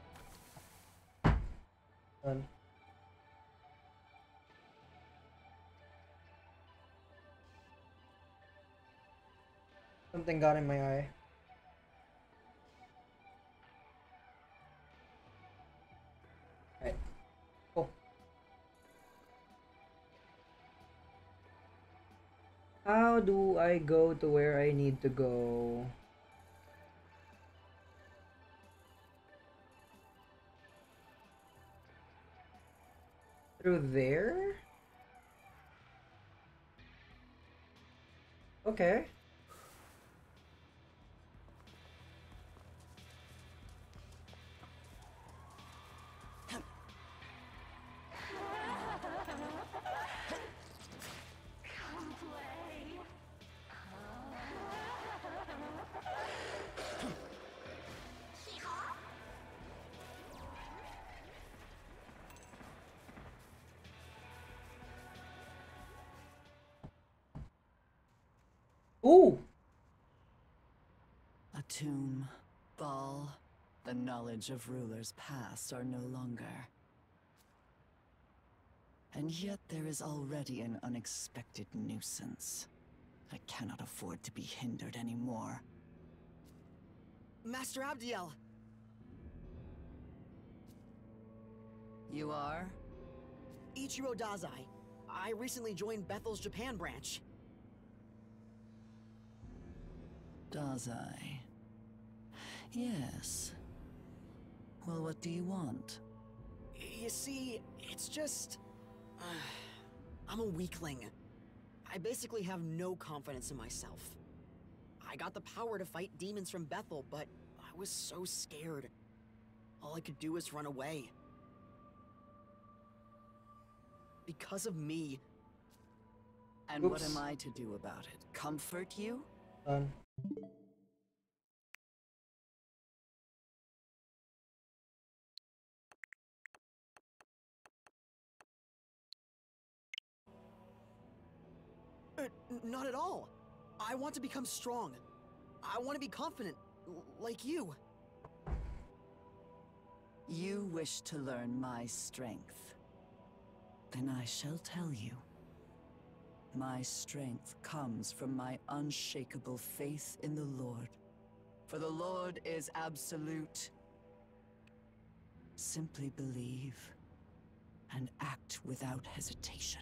Done. Something got in my eye. Right. Cool. How do I go to where I need to go? Through there? Okay. Ooh! A tomb, Bhaal. The knowledge of rulers past are no longer. And yet there is already an unexpected nuisance. I cannot afford to be hindered anymore. Master Abdiel! You are? Ichiro Dazai. I recently joined Bethel's Japan branch. Dazai. Yes. Well, what do you want? You see, it's just... I'm a weakling. I basically have no confidence in myself. I got the power to fight demons from Bethel, but I was so scared. All I could do was run away. Because of me. And what am I to do about it? Comfort you? Done. Not at all. I want to become strong. I want to be confident, like you. You wish to learn my strength. Then I shall tell you. My strength comes from my unshakable faith in the Lord. For the Lord is absolute. Simply believe and act without hesitation.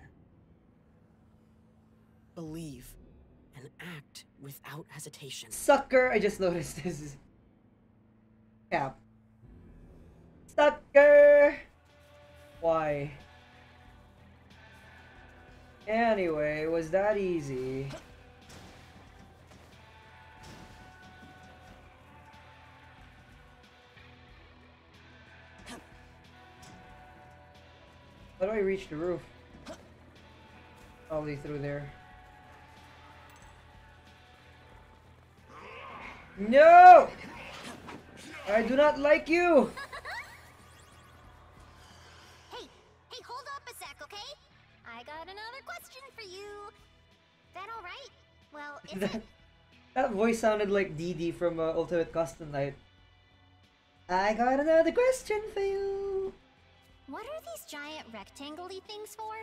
Believe and act without hesitation. Sucker! I just noticed this. Cap. Sucker! Why? Anyway, was that easy? How do I reach the roof? Probably through there. No! I do not like you! Hey, hold up a sec, okay? I got another question for you. That all right? Well, is it? That voice sounded like Dee Dee from Ultimate Custom Night. I got another question for you. What are these giant rectangle-y things for?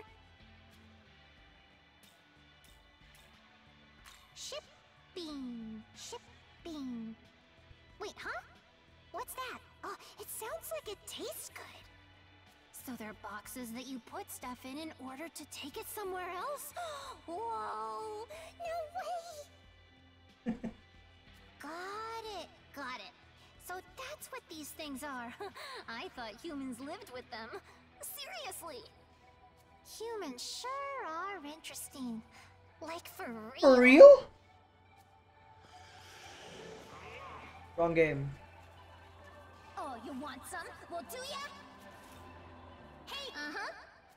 Shipping. Wait, huh? What's that? Oh, it sounds like it tastes good. So they're boxes that you put stuff in order to take it somewhere else? Whoa! No way! Got it. So that's what these things are. I thought humans lived with them. Seriously. Humans sure are interesting. Like for real. For real? Wrong game. Oh, you want some? Well, do ya? Hey, uh-huh.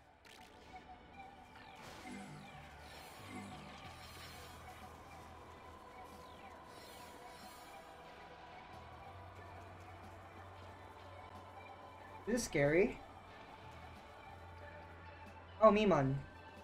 This is scary. Oh, Miman.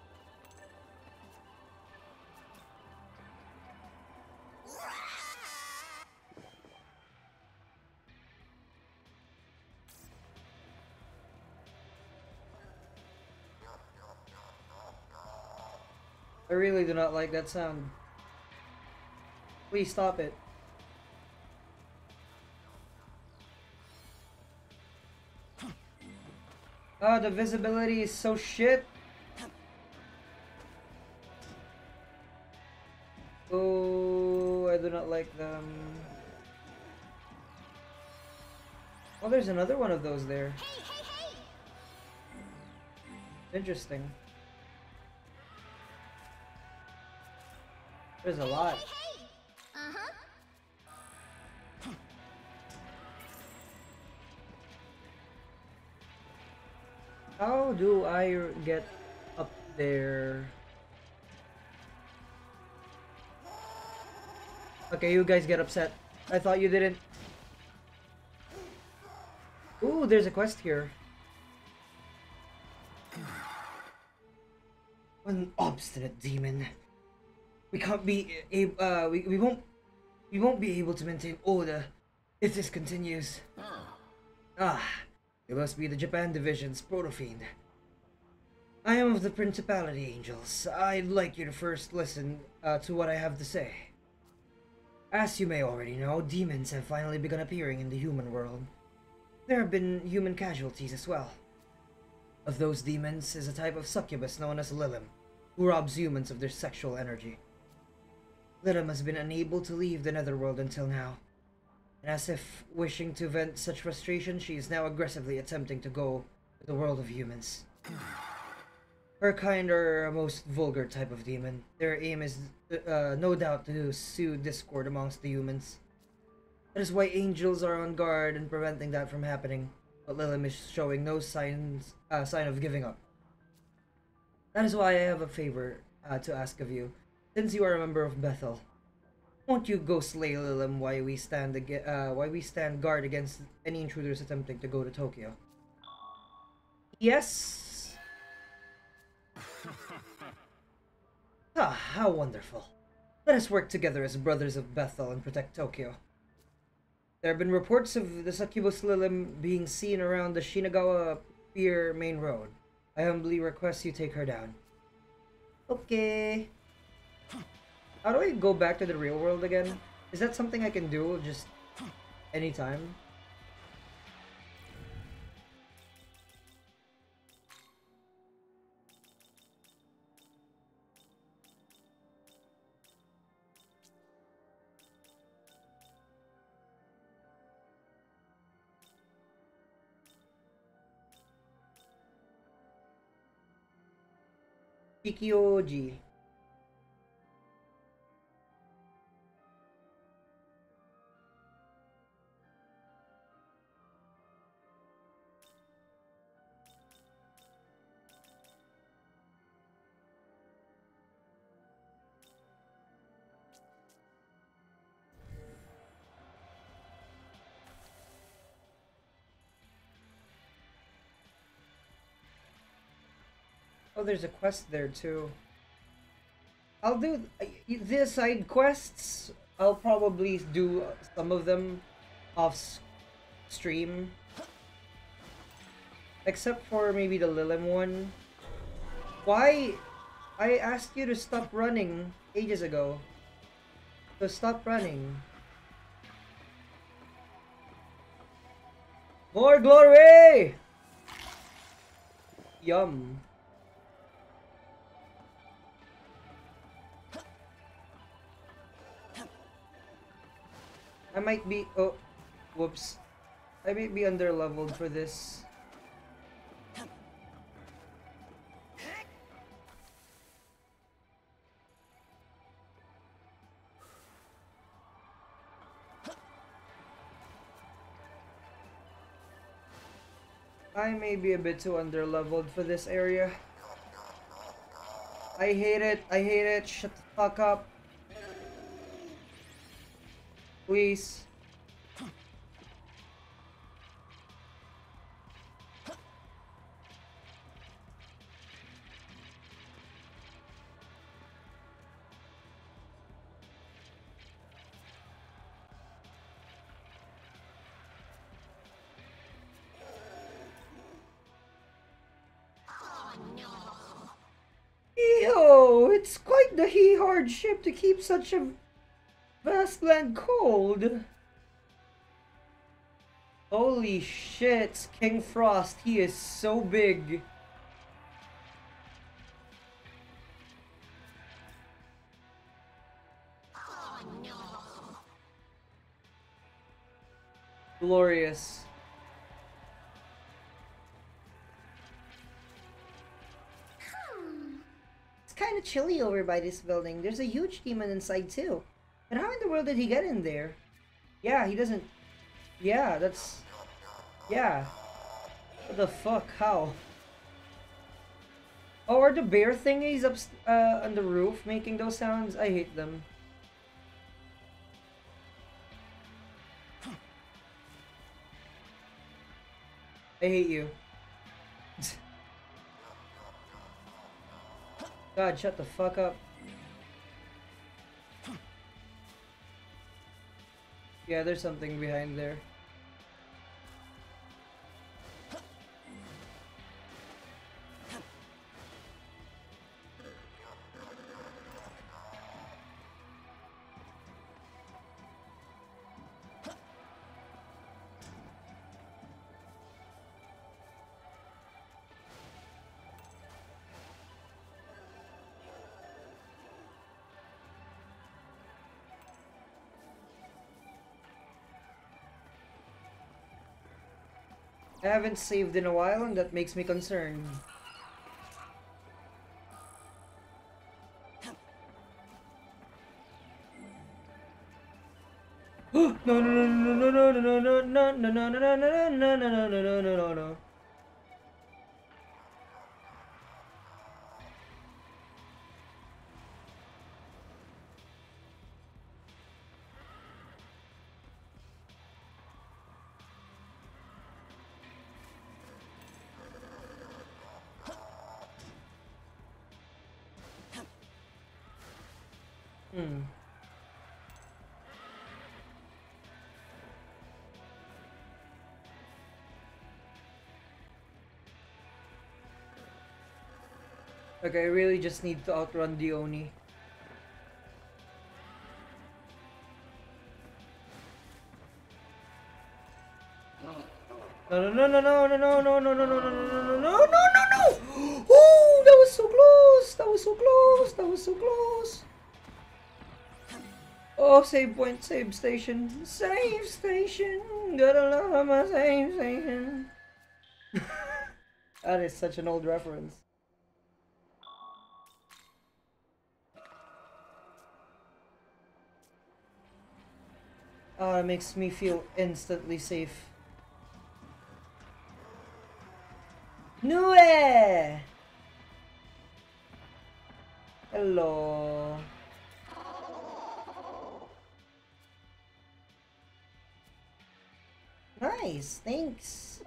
I really do not like that sound. Please stop it. Oh, the visibility is so shit. Oh, I do not like them. Oh, there's another one of those there. Hey! Interesting. There's a lot. Hey! Uh-huh. How do I get up there? Okay, you guys get upset. I thought you didn't. Ooh, there's a quest here. An obstinate demon. We can't be able. We won't be able to maintain order if this continues. Ah, it must be the Japan Division's Protofiend. I am of the Principality, Angels. I'd like you to first listen to what I have to say. As you may already know, demons have finally begun appearing in the human world. There have been human casualties as well. Of those demons is a type of succubus known as Lilim, who robs humans of their sexual energy. Lilim has been unable to leave the netherworld until now, and as if wishing to vent such frustration, she is now aggressively attempting to go to the world of humans. Her kind are a most vulgar type of demon. Their aim is no doubt to sow discord amongst the humans. That is why angels are on guard and preventing that from happening, but Lilim is showing no sign of giving up. That is why I have a favor to ask of you. Since you are a member of Bethel, won't you go slay Lilim while we stand guard against any intruders attempting to go to Tokyo? Yes. Ah, how wonderful. Let us work together as brothers of Bethel and protect Tokyo. There have been reports of the succubus Lilim being seen around the Shinagawa Pier main road. I humbly request you take her down. Okay. How do I go back to the real world again? Is that something I can do just anytime? Kikyoji. Oh, there's a quest there too. I'll do the side quests. I'll probably do some of them off stream. Except for maybe the Lilim one. Why? I asked you to stop running ages ago. So stop running. More glory! Yum. I might be... Oh, whoops. I might be under-leveled for this. I may be a bit too under-leveled for this area. I hate it. I hate it. Shut the fuck up. Please. Yo, it's quite the hardship to keep such a vast land cold. Holy shit, King Frost, he is so big. Glorious. It's kind of chilly over by this building. There's a huge demon inside too. But how in the world did he get in there? Yeah, he doesn't... Yeah, that's... Yeah. What the fuck? How? Oh, are the bear thingies up on the roof making those sounds? I hate them. I hate you. God, shut the fuck up. Yeah, there's something behind there. I haven't saved in a while and that makes me concerned. No no no no no no no no no no no no no no no no no no no no. Okay, I really just need to outrun the Oni. No, no, no, no, no, no, no, no, no, no, no, no, no, no, no, no, no! Oh, that was so close! That was so close! That was so close! Oh, save point, save station, save station. Gotta love my save station. That is such an old reference. It makes me feel instantly safe. Nue! Hello. Nice, thanks.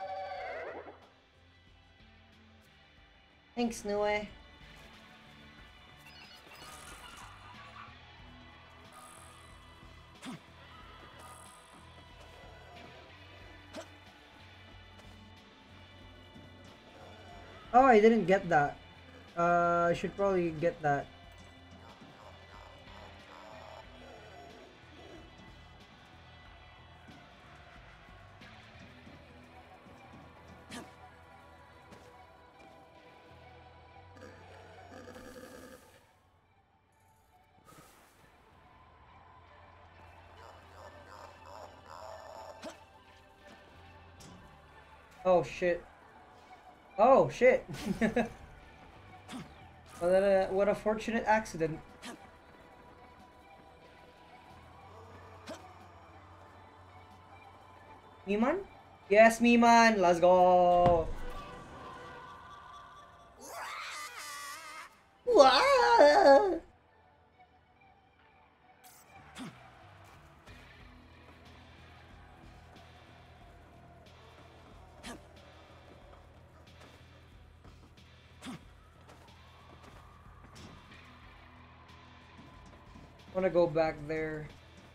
Thanks, Nue. Oh, I didn't get that. I should probably get that. Oh shit. Oh shit. What a fortunate accident. Miman? Yes, Miman. Let's go. Wow. I wanna go back there.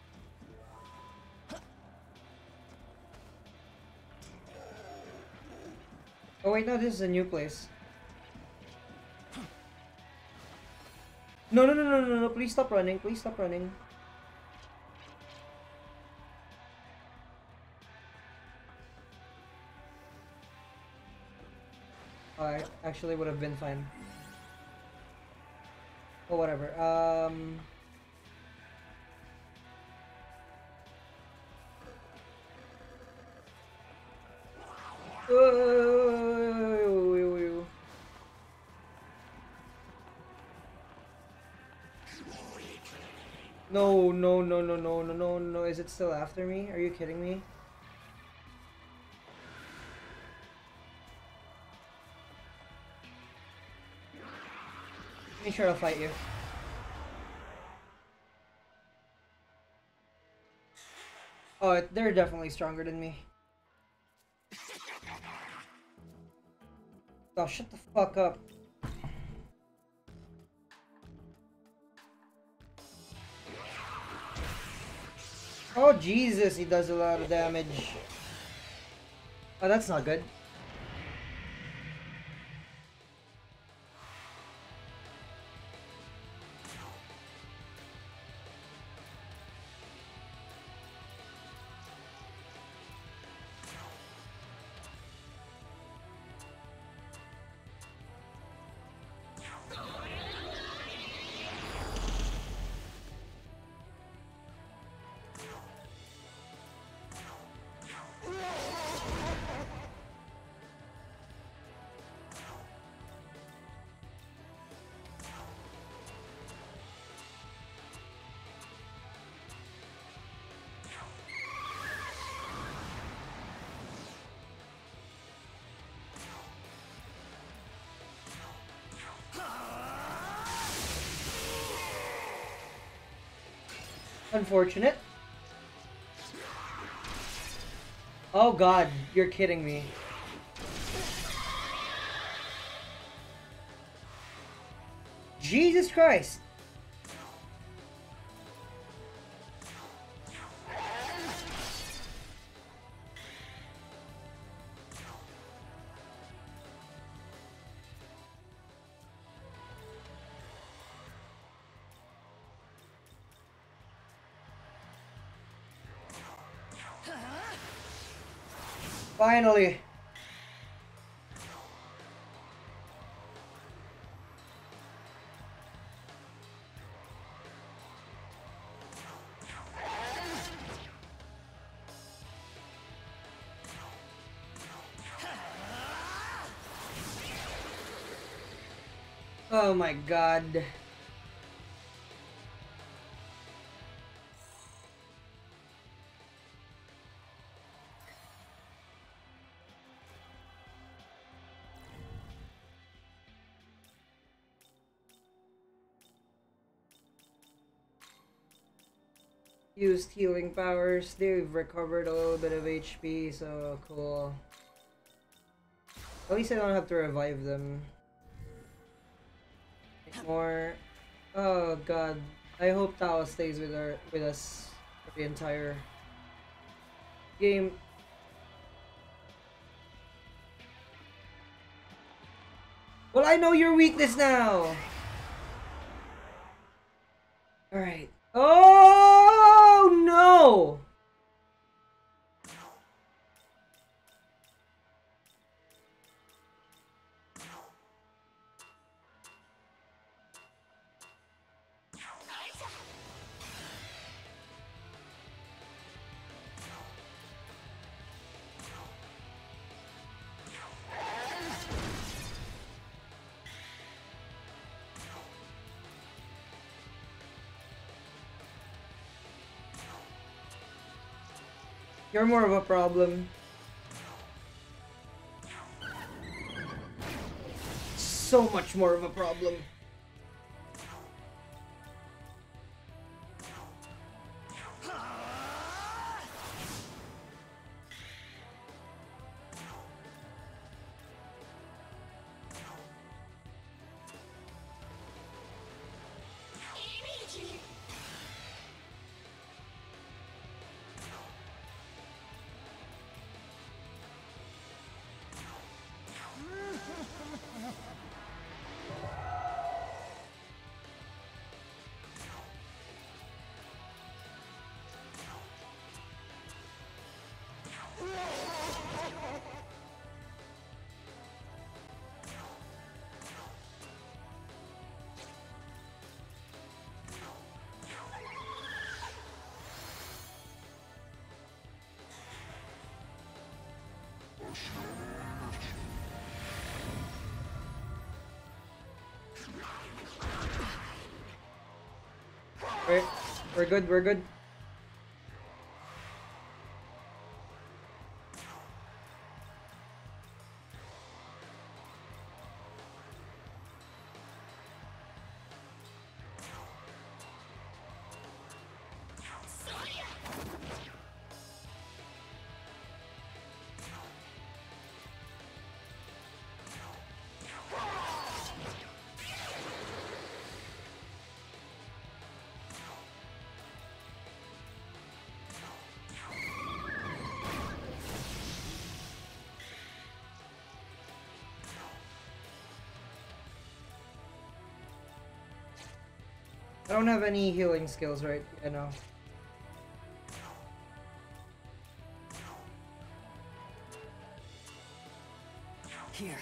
Oh wait, no, this is a new place. No, no, no, no, no, no, please stop running, please stop running. I actually would have been fine. Oh, whatever. No, no, no, no, no, no, no, no. Is it still after me? Are you kidding me? Make sure I'll fight you. Oh, they're definitely stronger than me. Oh, shut the fuck up. Oh, Jesus, he does a lot of damage. Oh, that's not good. Unfortunate. Oh god, you're kidding me. Jesus Christ. Finally. Oh my god. Used healing powers. They've recovered a little bit of HP, so cool. At least I don't have to revive them anymore. Oh god. I hope Tao stays with us for the entire game. Well, I know your weakness now! Alright. Oh no! You're more of a problem. So much more of a problem. Right, we're good, we're good. I don't have any healing skills, right? I know. Here.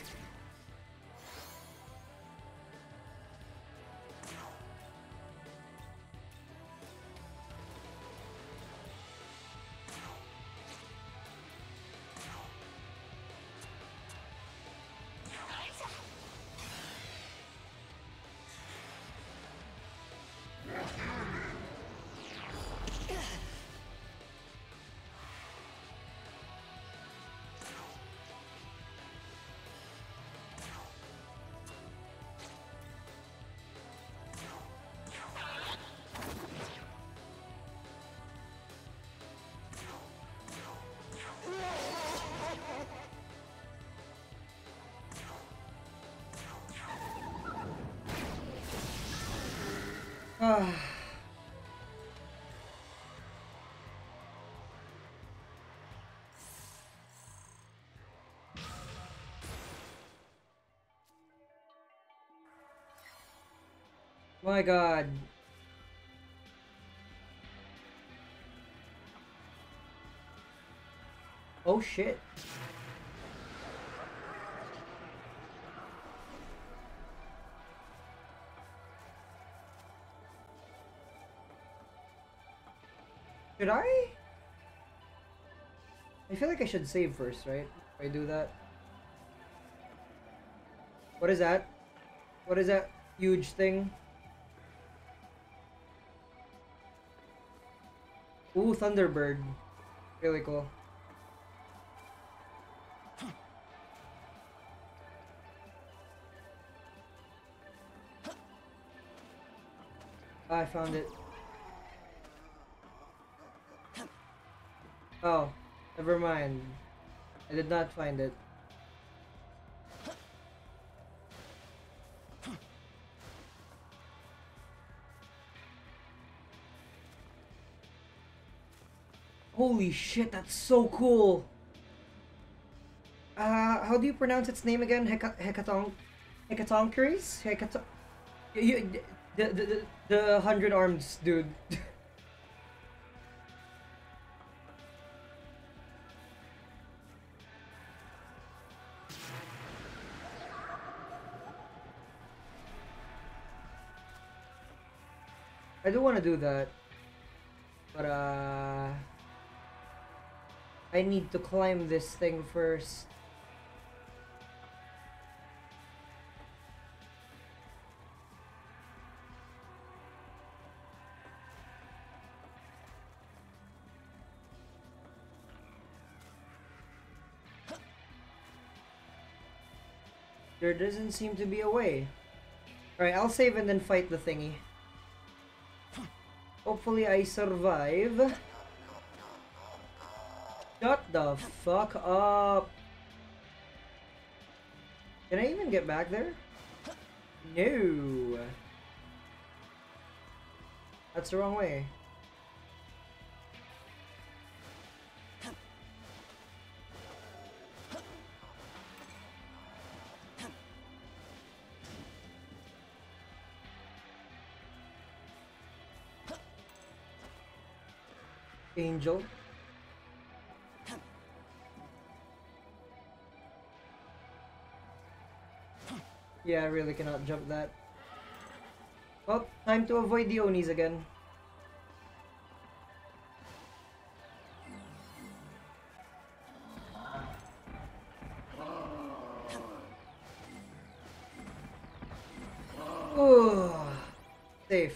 Ah. My god. Oh shit. Should I? I feel like I should save first, right? If I do that. What is that? What is that huge thing? Ooh, Thunderbird. Really cool. I found it. Oh, never mind. I did not find it. Holy shit, that's so cool. How do you pronounce its name again? Hecatonchires? The 100 arms dude. I do want to do that, but I need to climb this thing first. There doesn't seem to be a way. Alright, I'll save and then fight the thingy. Hopefully I survive. Shut the fuck up. Can I even get back there? No. That's the wrong way. Angel. Yeah, I really cannot jump that. Oh, time to avoid the Onis again. Oh, safe.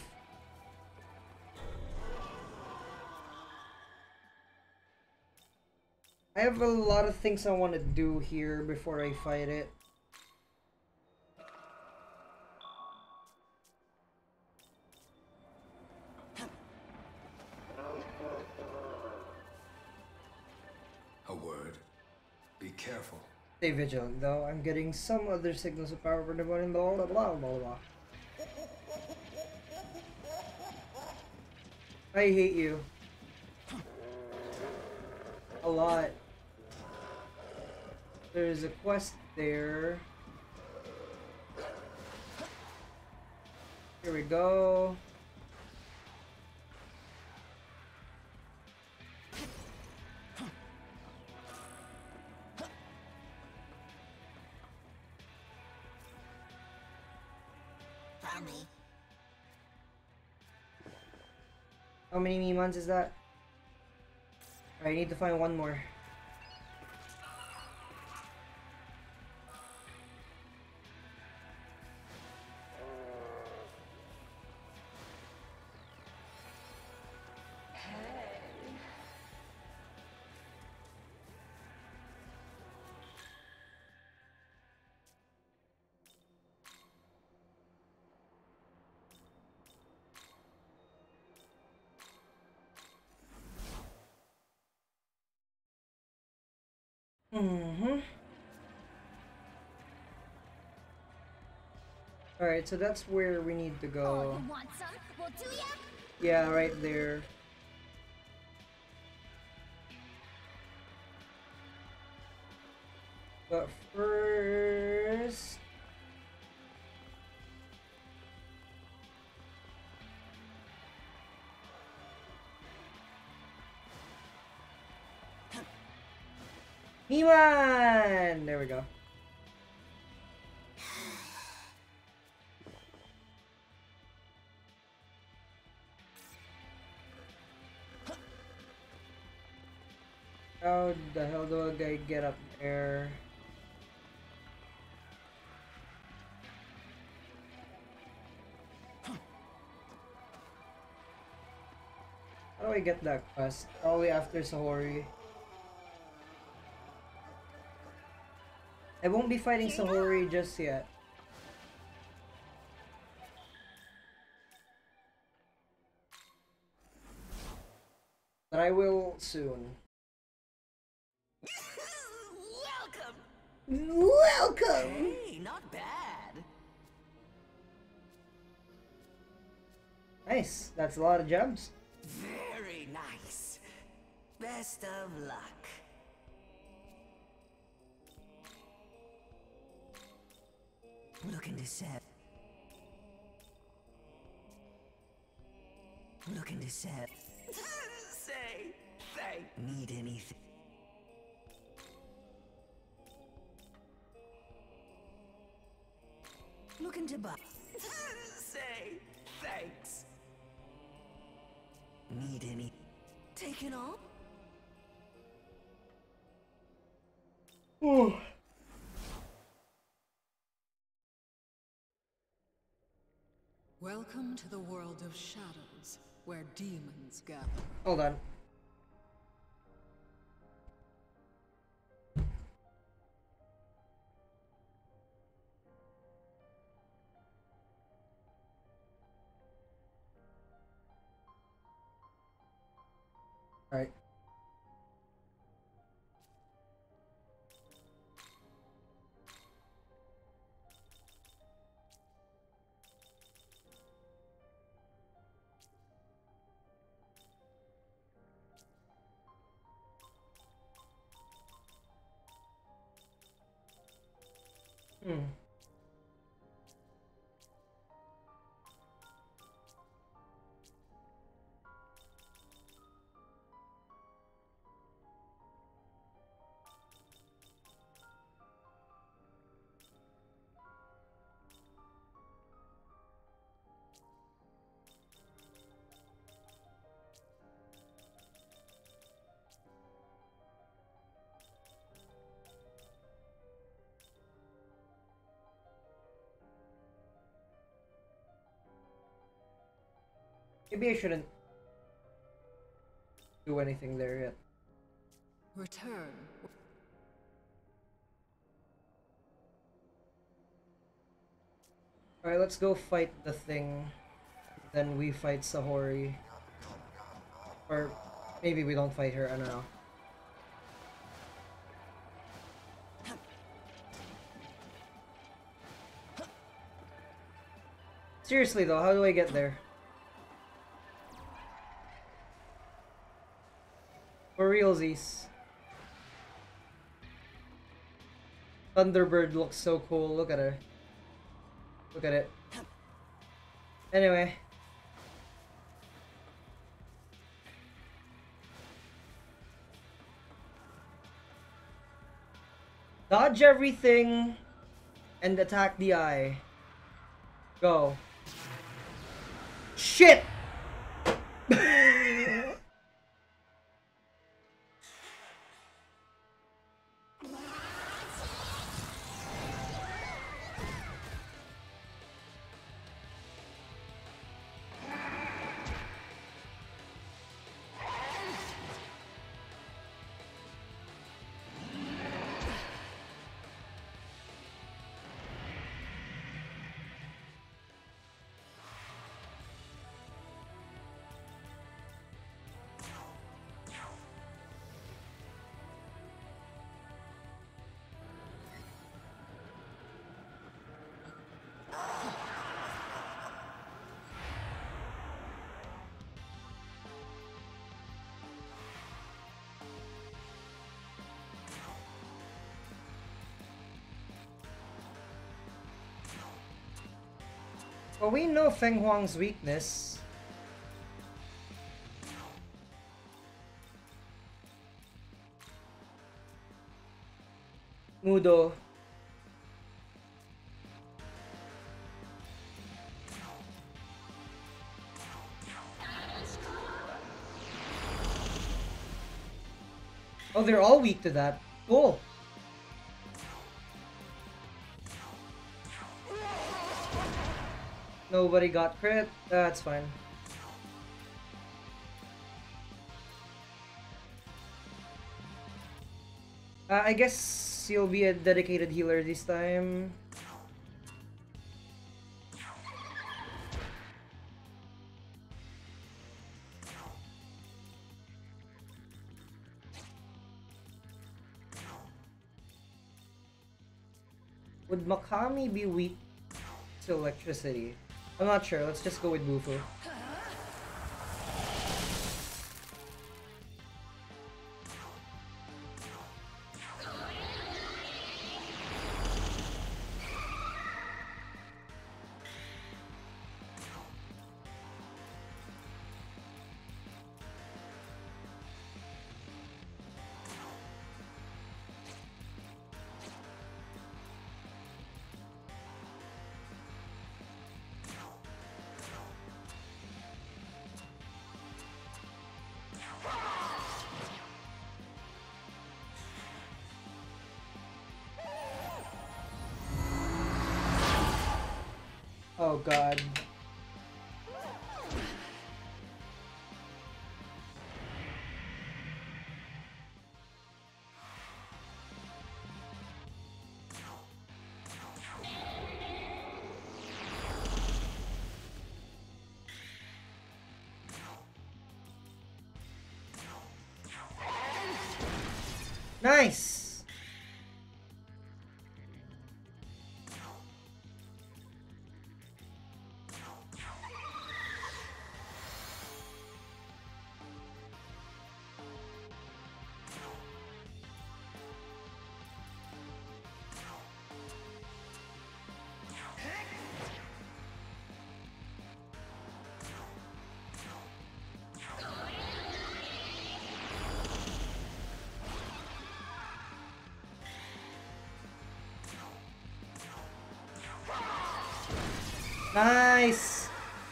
I have a lot of things I want to do here before I fight it. A word. Be careful. Stay vigilant, though. I'm getting some other signals of power from the blah blah blah blah blah. I hate you. A lot. There's a quest there. Here we go. Found me. How many Mimans is that? I need to find one more. Alright, so that's where we need to Oh, go. you want some? Well, do ya? Yeah, right there. But first... He-Man! There we go. How the hell do I get up there? How do I get that quest? Probably after Sahori. I won't be fighting Sahori just yet. But I will soon. Welcome! Welcome! Hey, not bad. Nice. That's a lot of gems. Very nice. Best of luck. Looking to set. Looking to set. Say thank. Need anything? Looking to buy. Say thanks. Need any? Taking all? Ooh. Welcome to the world of shadows, where demons gather. Hold on. Alright. Maybe I shouldn't do anything there yet. Return. Alright, let's go fight the thing. Then we fight Sahori. Or maybe we don't fight her, I don't know. Seriously though, how do I get there? For realsies. Thunderbird looks so cool, look at her. Look at it. Anyway. Dodge everything and attack the eye. Go. Shit! Well, we know Feng Huang's weakness. Mudo. Oh, they're all weak to that. Cool. Nobody got crit. That's fine. I guess you'll be a dedicated healer this time. Would Makami be weak to electricity? I'm not sure. Let's just go with Bufu. Oh god. Nice! Nice!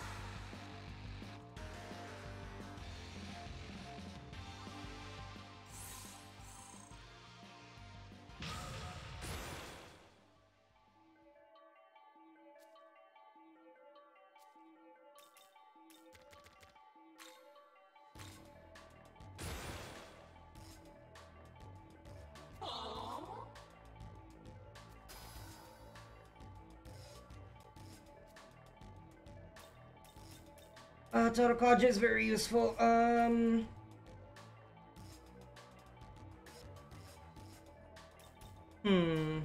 Torokaja is very useful. Hmm.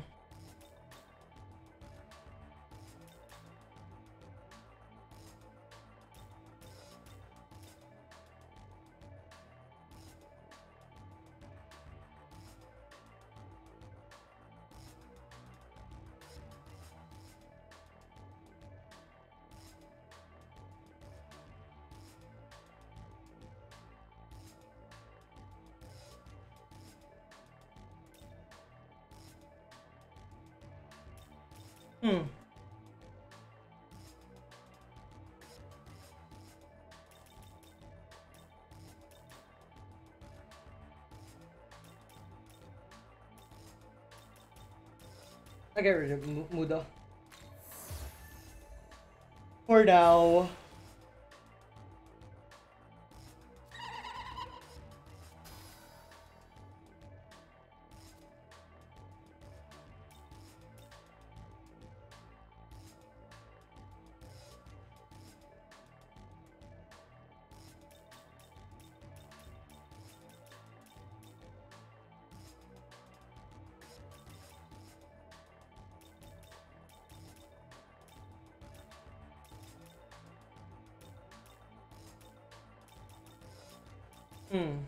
Hmm. I get rid of Muda. For now. Hmm.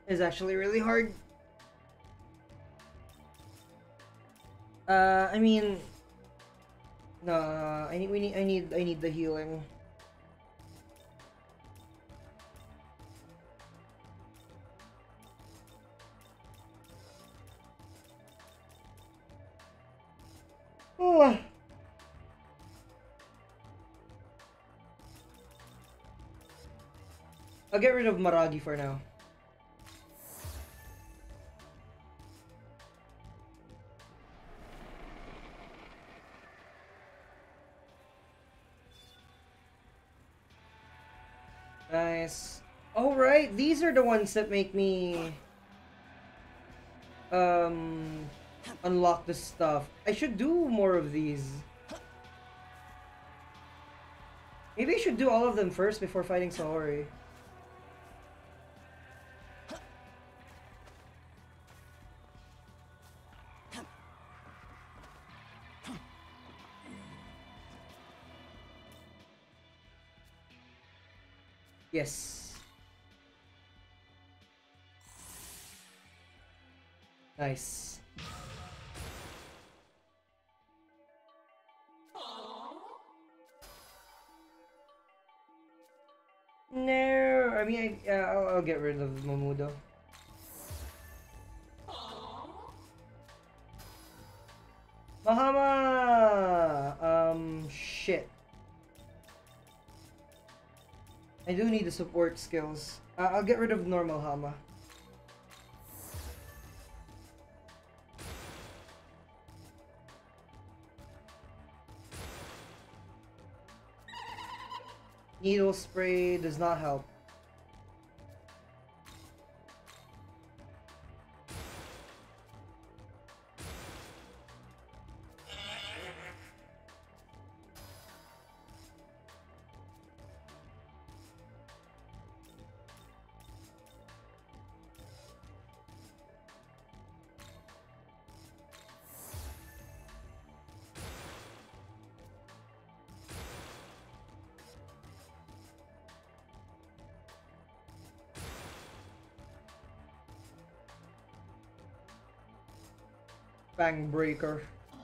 is actually really hard. I mean, no, I need the healing. Oh. I'll get rid of Maragi for now. Nice. Alright, these are the ones that make me unlock the stuff. I should do more of these. Maybe I should do all of them first before fighting Saori. Yes. Nice. No, I mean, I'll get rid of Momudo. Mahama! Shit. I do need the support skills. I'll get rid of normal Hama. Needle spray does not help. Bang breaker.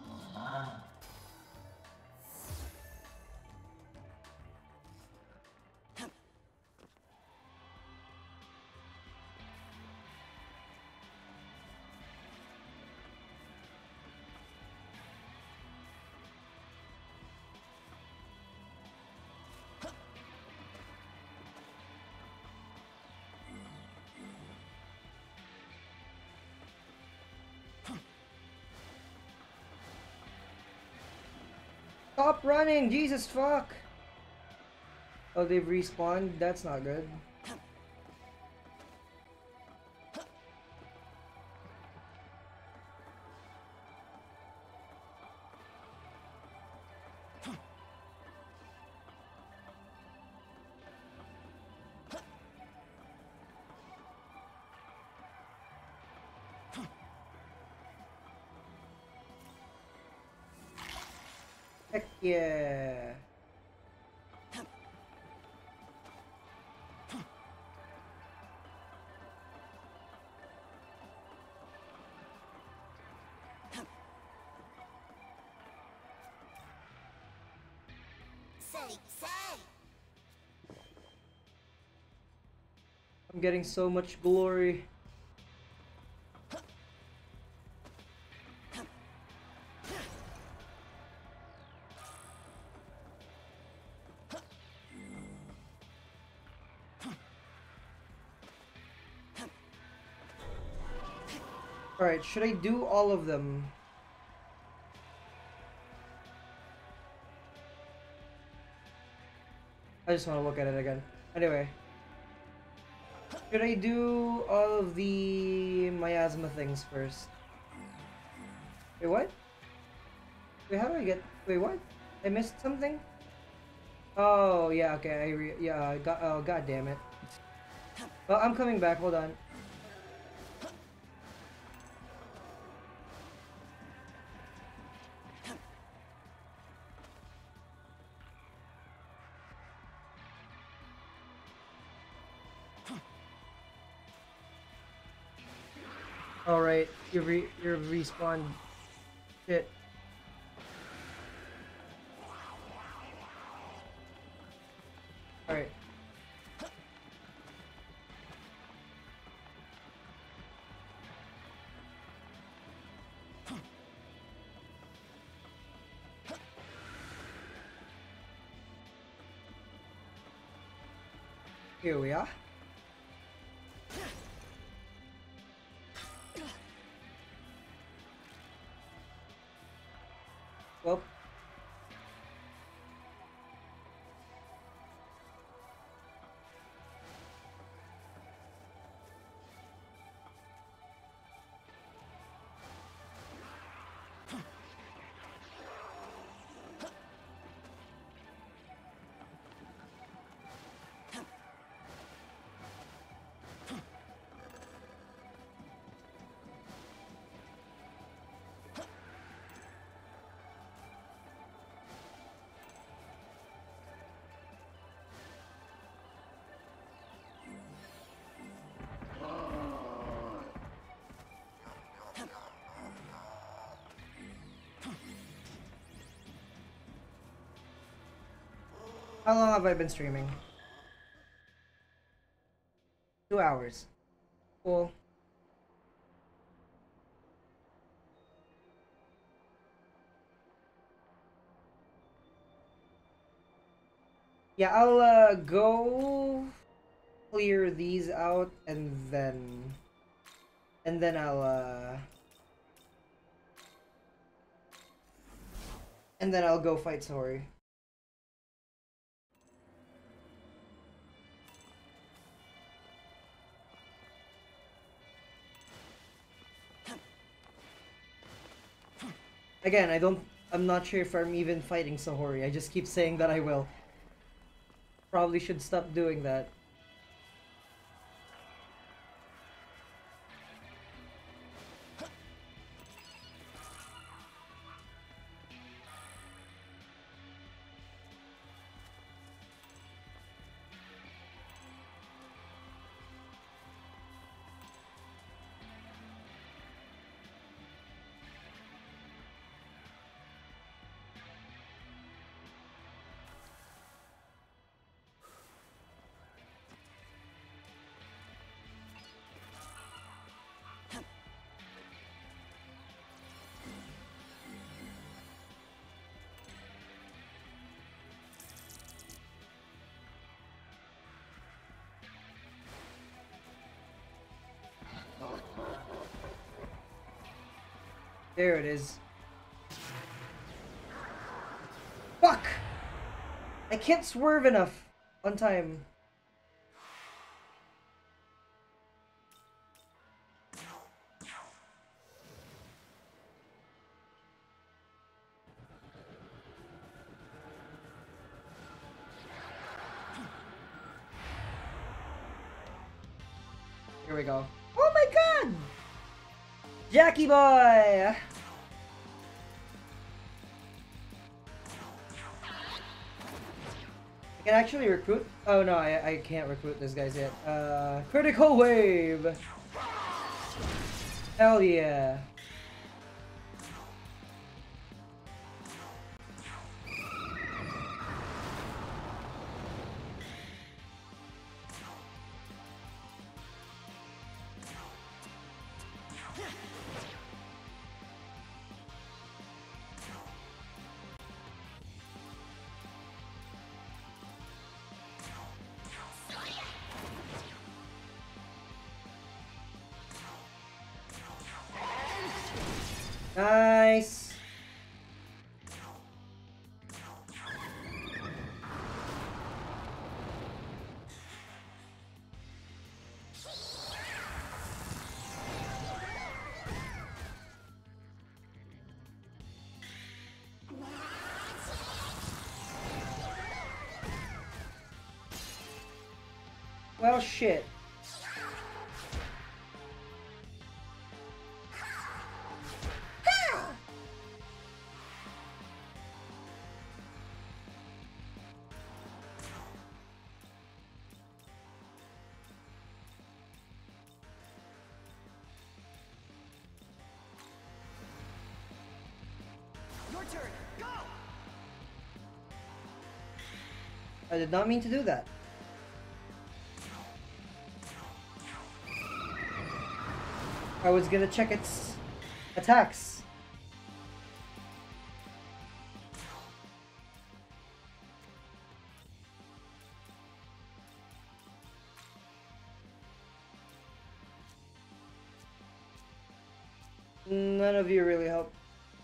Stop running! Jesus fuck! Oh, they've respawned? That's not good. Heck yeah! I'm getting so much glory. Alright, should I do all of them? I just want to look at it again. Anyway. Should I do all of the miasma things first? Wait, what? Wait, how do I get... Wait, what? I missed something? Oh, yeah, okay, oh, god damn it. Well, I'm coming back, hold on. Alright, you respawned. Shit. Alright. Here we are. Well. How long have I been streaming? 2 hours. Cool. Yeah, I'll go clear these out and then I'll go fight Sori. Again, I'm not sure if I'm even fighting Sahori. I just keep saying that I will. Probably should stop doing that. There it is. Fuck! I can't swerve enough on time. Here we go. Oh my god! Jackie boy! I can actually recruit? Oh no, I can't recruit these guys yet. Critical wave! Hell yeah. Nice. Well, shit. I did not mean to do that. I was gonna check its attacks. None of you really helped.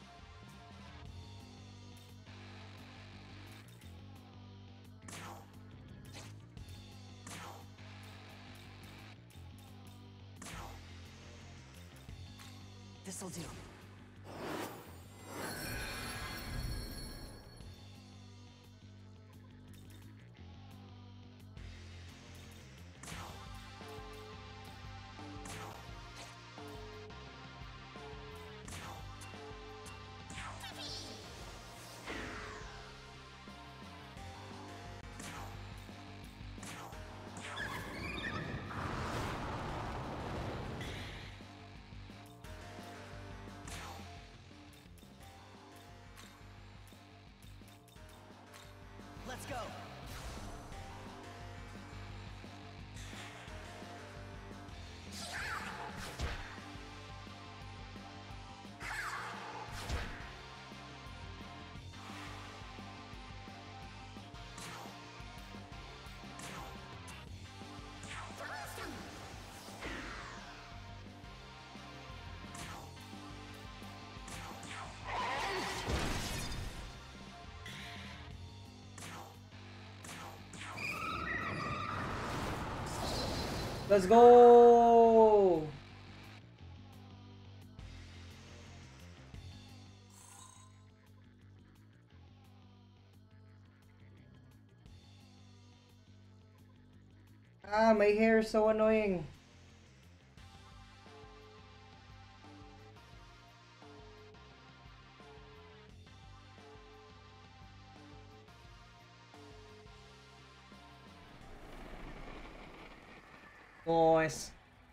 This'll do. Let's go. Let's go! Ah, my hair is so annoying. Nice.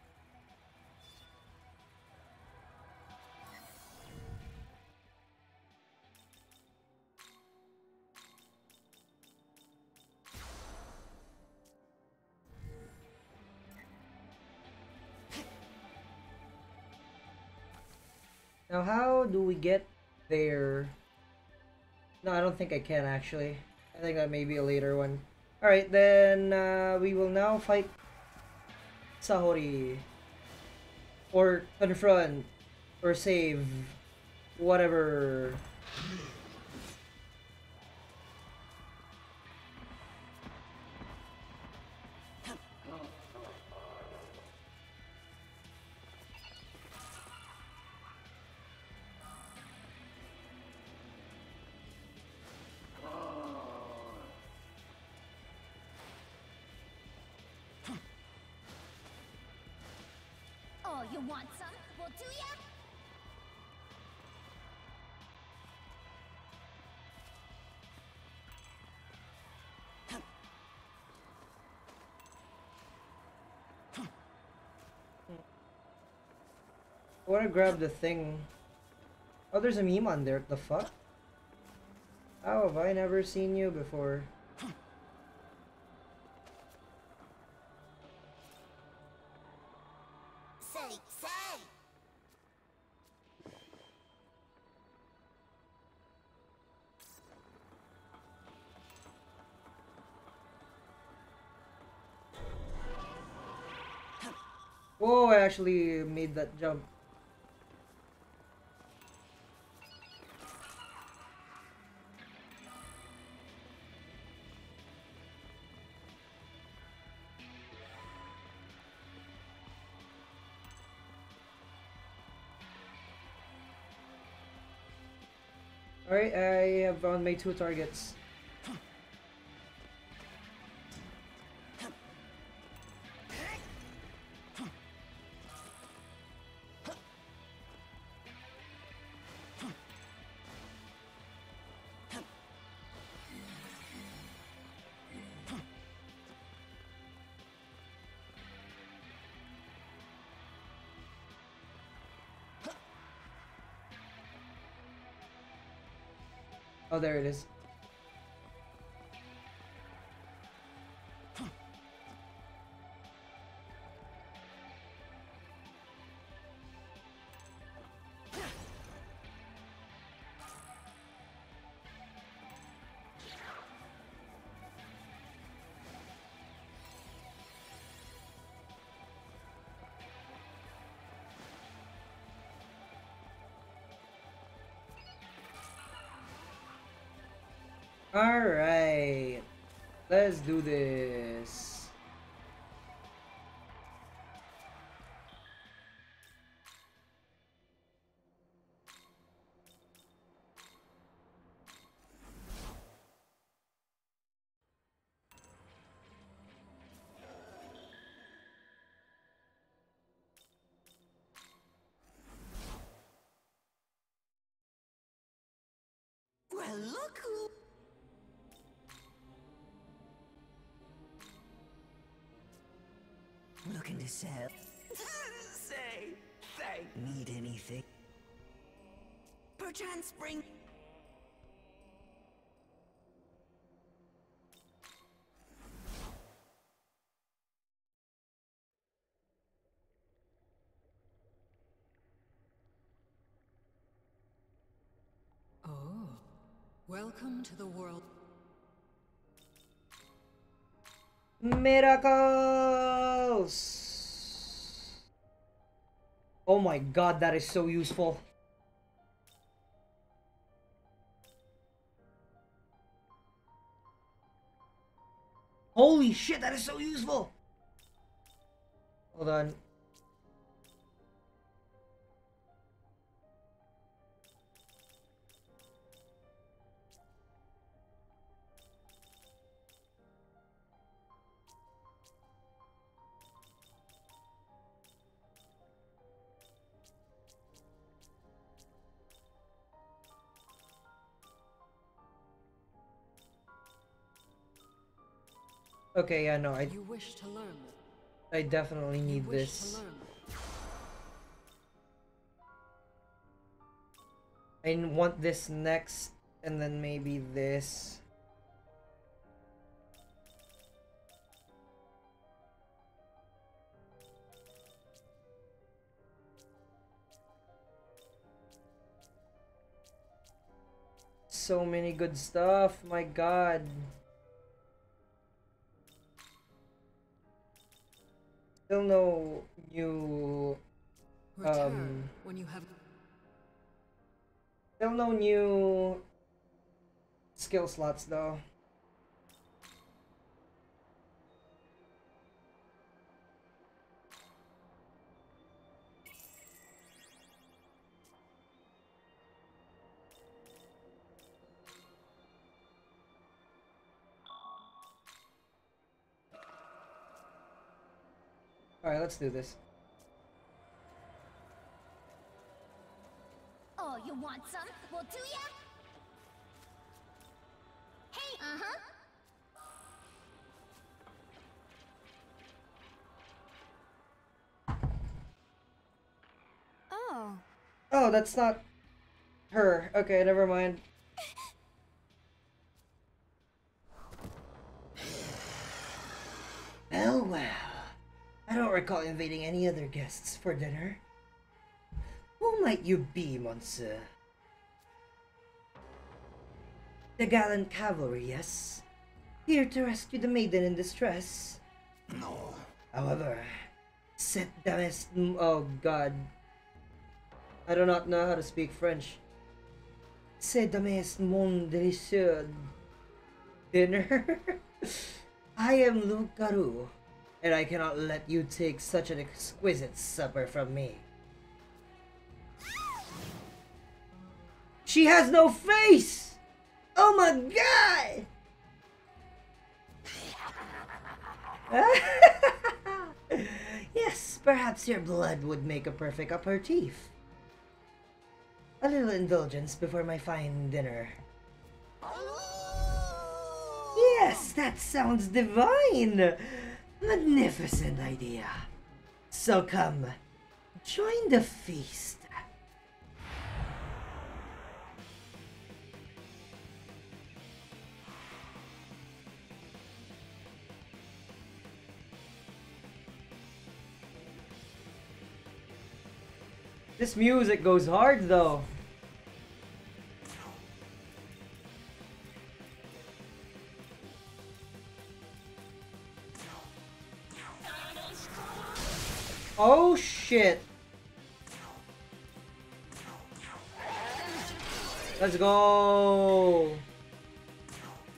Now, how do we get there? No, I don't think I can actually. I think that may be a later one. Alright, then we will now fight Sahori. Or confront. Or save. Whatever. Oh, you want some? Well, do ya? I wanna grab the thing. Oh, there's a meme on there. What the fuck? How have I never seen you before? Say, say! Whoa, I actually made that jump. Alright, I have found my 2 targets. Oh, there it is. Alright. Let's do this. Well, look who... Looking to sell? Say, need anything? Perchance bring... Oh. Welcome to the world. Miracles! Oh my god, that is so useful. Holy shit, that is so useful! Hold on. Okay, yeah, no, You wish to learn. I definitely You need wish this. to learn. I want this next, and then maybe this. So many good stuff, my god. Still no new Return when you have... still no new skill slots though. Alright, let's do this. Oh, you want some? Well, do ya? Hey! Uh-huh. Oh. Oh, that's not her. Okay, never mind. Oh, wow. I don't recall inviting any other guests for dinner. Who might you be, monsieur? The gallant cavalry, yes? Here to rescue the maiden in distress? No. However, cette dame est... Oh, God. I do not know how to speak French. Cette dame est mon délicieux dinner? I am Luke Garou, and I cannot let you take such an exquisite supper from me. She has no face! Oh my god! Yes, perhaps your blood would make a perfect aperitif. A little indulgence before my fine dinner. Yes, that sounds divine! Magnificent idea. So come, join the feast. This music goes hard though. Oh shit. Let's go.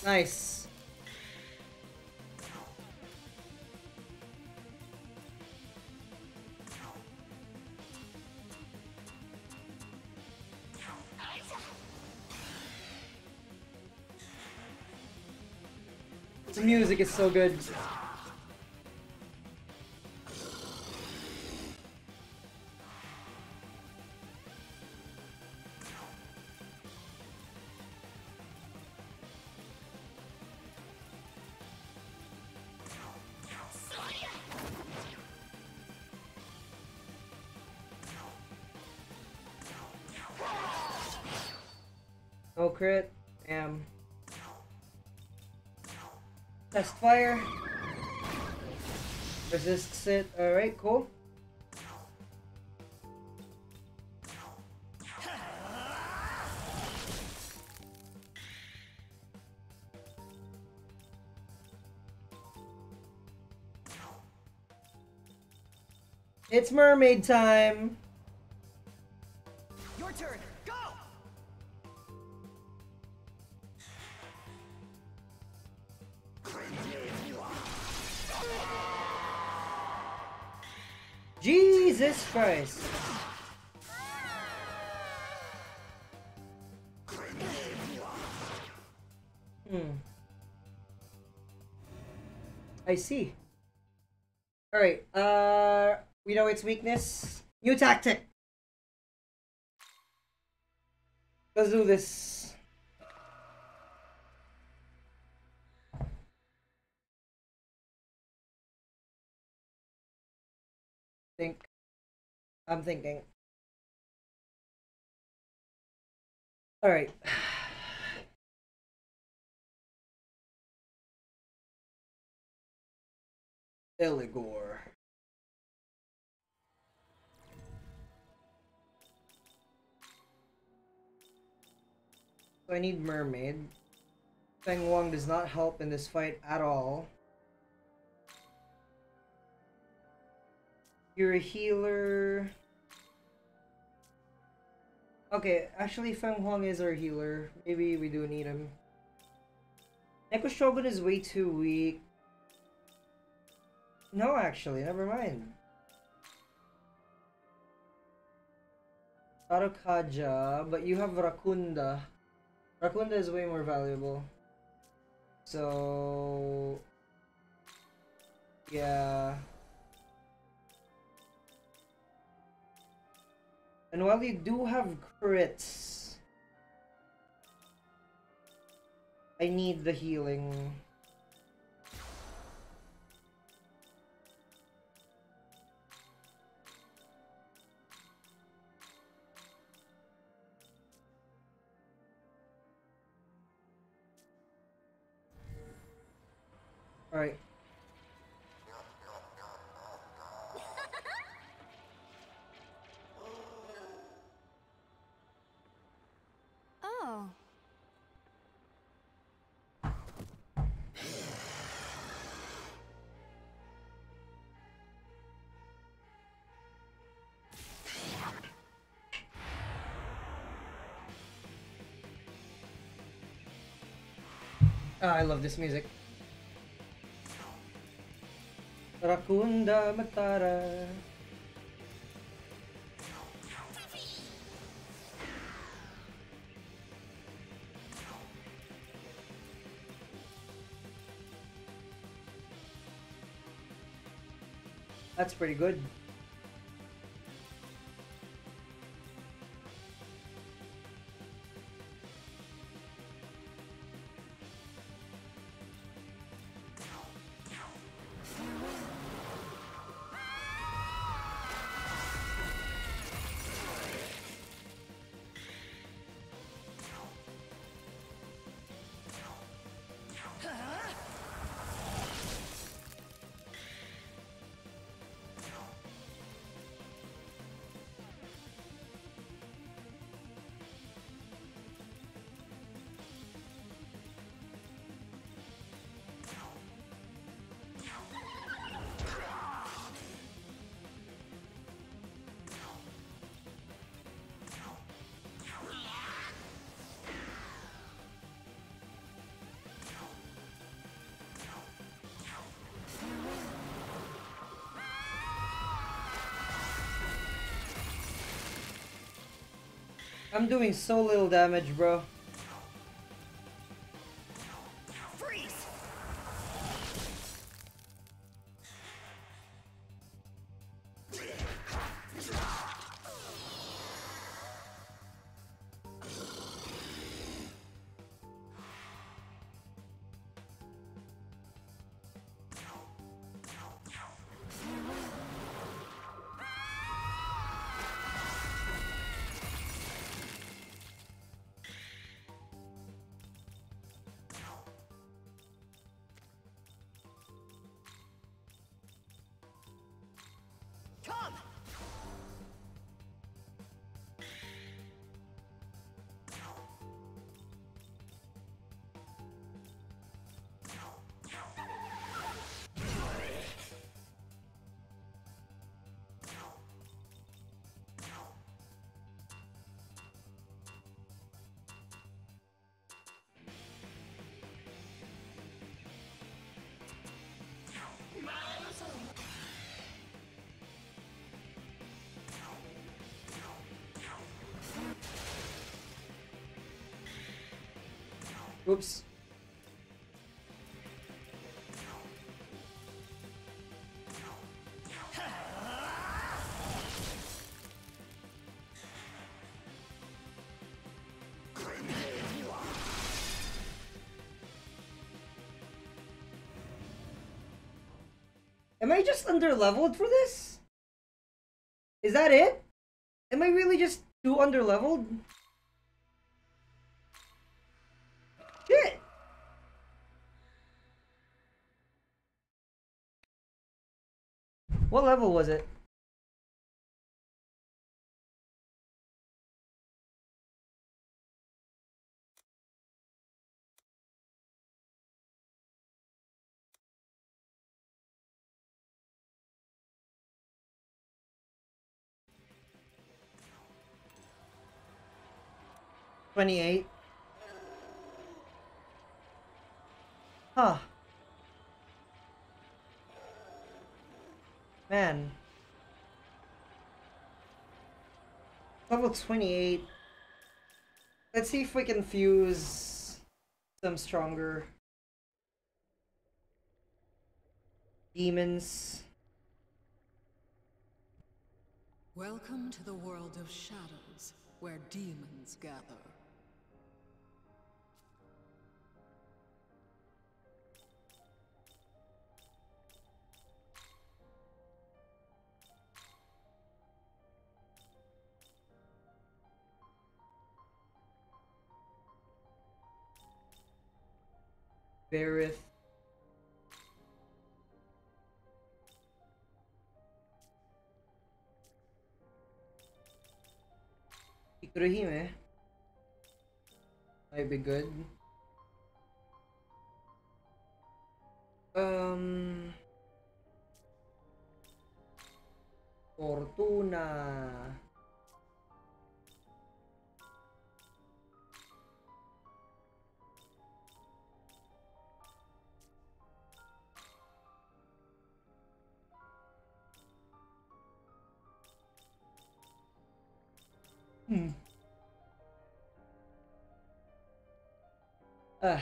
Nice. The music is so good. No crit. Damn. Test fire. Resists it. Alright, cool. It's mermaid time. Your turn. Go. Jesus Christ. I see. Alright, we know its weakness. New tactic. Let's do this. I'm thinking. Alright. Eligor. So I need mermaid. Feng Wang does not help in this fight at all. You're a healer. Okay, actually Feng Huang is our healer. Maybe we do need him. Neko Shogun is way too weak. No, actually, never mind. Tarokaja, but you have Rakunda. Rakunda is way more valuable. So... yeah. And while you do have crits, I need the healing. Alright. Oh. I love this music. Rakunda Matara. That's pretty good. I'm doing so little damage, bro. Freeze! Come! Oops. Am I just underleveled for this? Is that it? Am I really just too underleveled? Shit! What level was it? $28. Huh. Man. Level 28. Let's see if we can fuse some stronger demons. Welcome to the world of shadows, where demons gather. Barith. Ikuruhime. Might be good. Fortuna. Ah.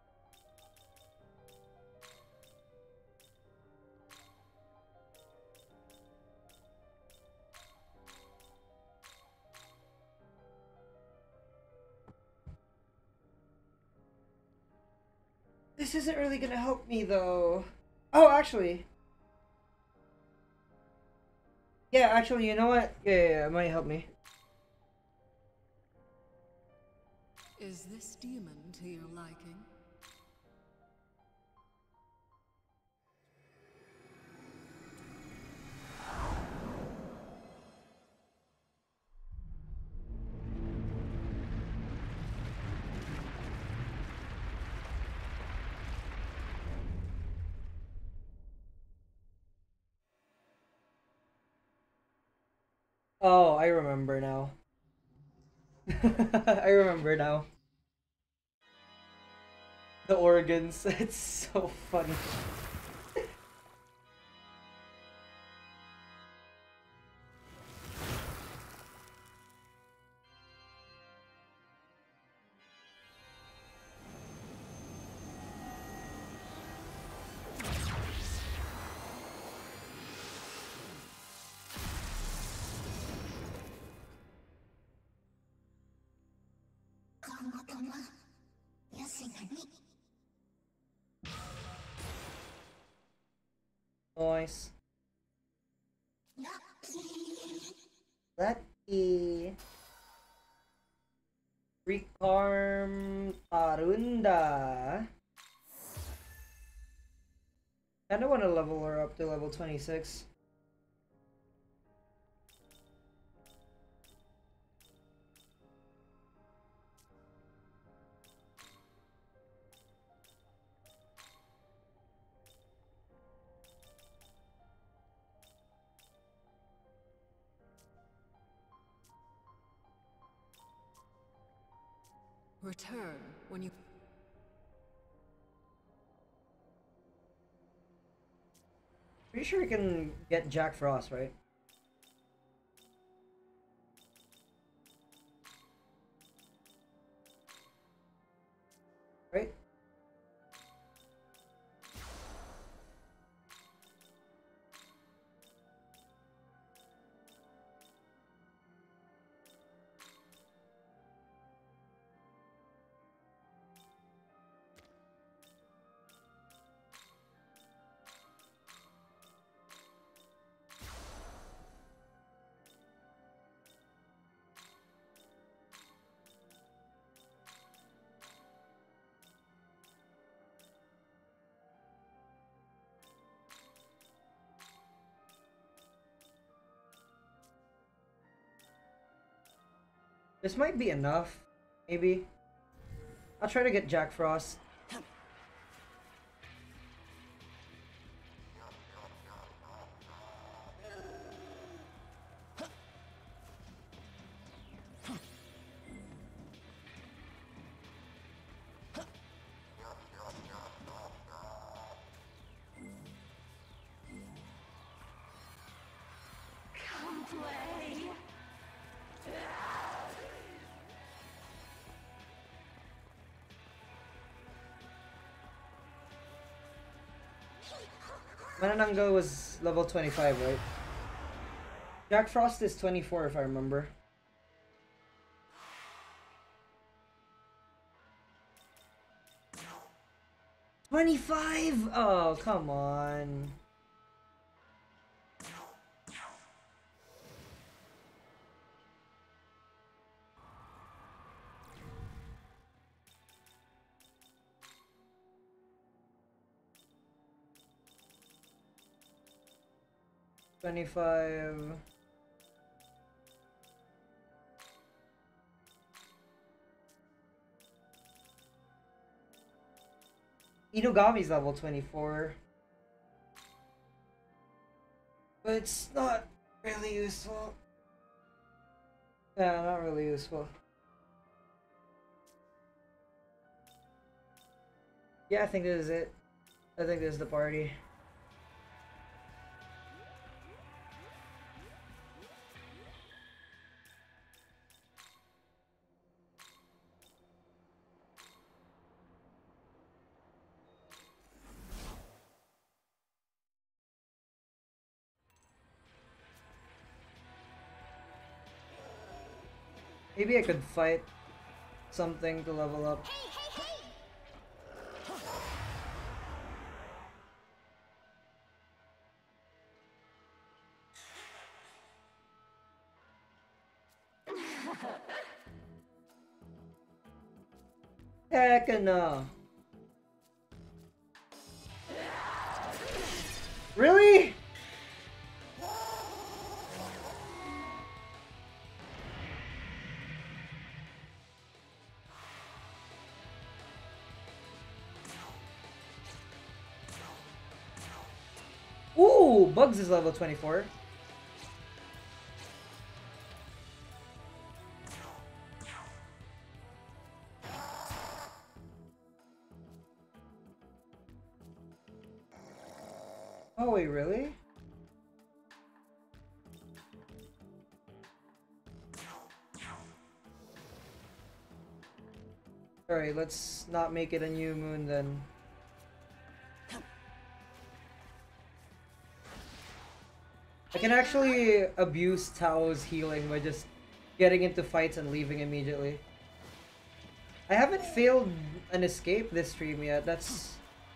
This isn't really gonna help me though. Oh, actually. Yeah, actually, you know what? Yeah, it might help me. Is this demon to your liking? Oh, I remember now. I remember now. The organs. It's so funny. Nice. Lucky. Recarm Arunda. I don't want to level her up to level 26. Return when you... Pretty sure we can get Jack Frost, right? Right? This might be enough, maybe. I'll try to get Jack Frost. Manananggal was level 25, right? Jack Frost is 24 if I remember. $25? Oh, come on. $25. Inugami's level 24. But it's not really useful. Yeah, not really useful. Yeah, I think this is it. I think this is the party. Maybe I could fight something to level up. Heck no. Really? Ooh, Bugs is level 24. Oh wait, really? Alright, let's not make it a new moon then. I can actually abuse Tao's healing by just getting into fights and leaving immediately. I haven't failed an escape this stream yet. That's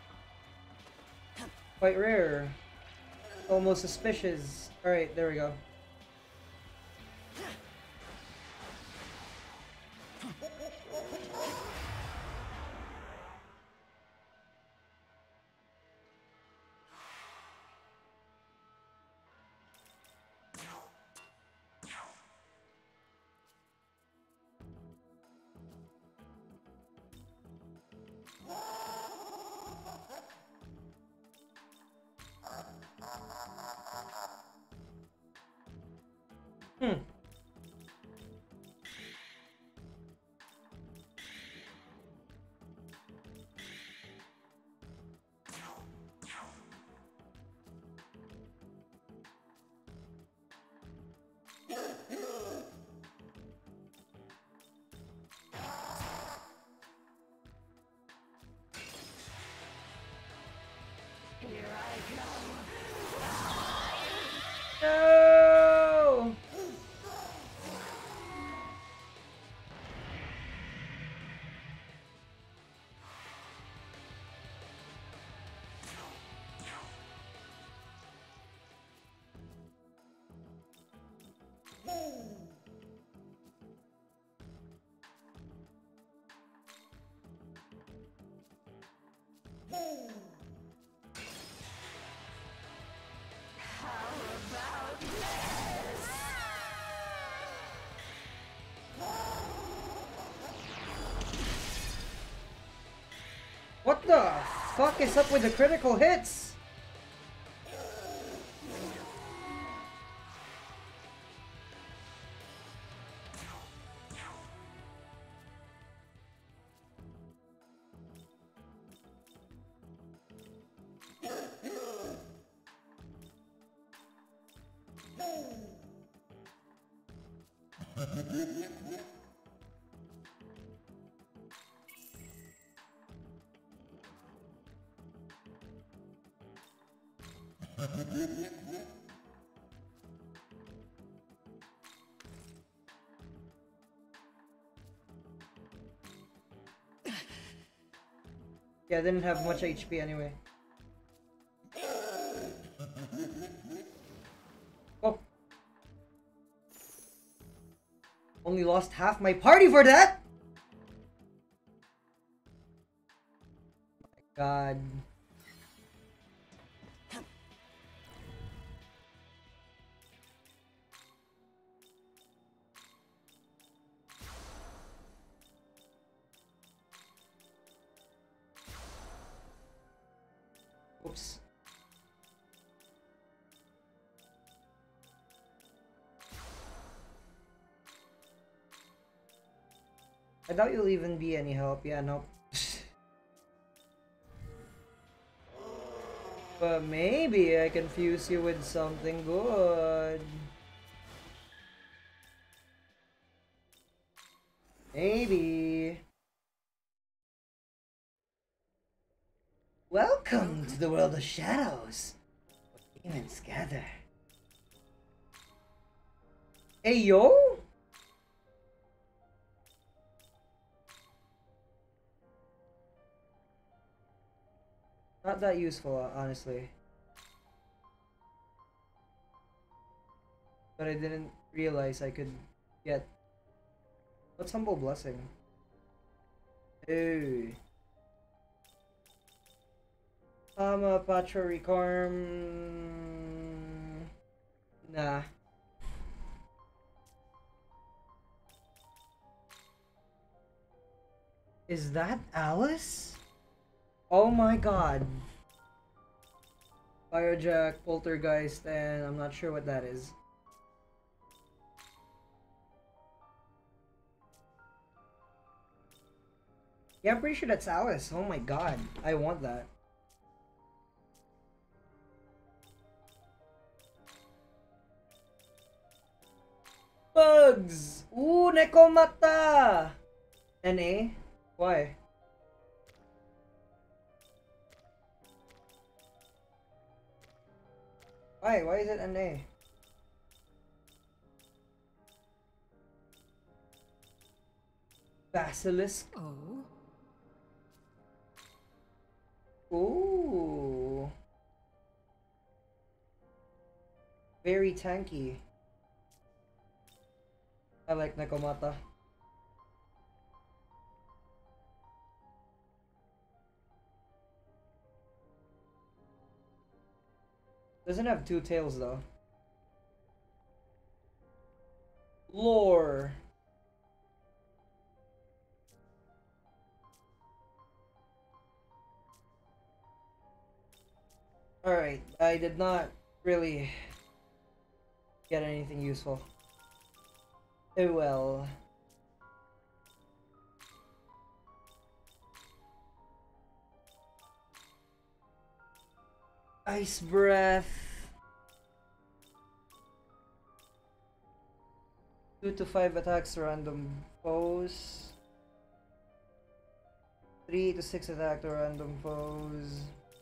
quite rare. Almost suspicious. Alright, there we go. Hmm. No! What the fuck is up with the critical hits? Yeah, I didn't have much HP anyway. Oh. Only lost half my party for that? My god. Oops. I doubt you'll even be any help. Yeah, nope. But maybe I can fuse you with something good. Maybe. Welcome to the world of shadows. Where demons gather. Hey yo! Not that useful, honestly. But I didn't realize I could get... What's Humble Blessing? Ooh. Patra Recorm... Nah. Is that Alice? Oh my god. Firejack, Poltergeist, and I'm not sure what that is. Yeah, I'm pretty sure that's Alice. Oh my god. I want that. Bugs! Ooh, Nekomata! NA? Why? Why? Why is it NA? Basilisk. Oh? Ooh. Very tanky. I like Nekomata. Doesn't have two tails though. Lore. Alright, I did not really get anything useful. Oh well. Ice breath. 2 to 5 attacks to random foes. 3 to 6 attack to random foes.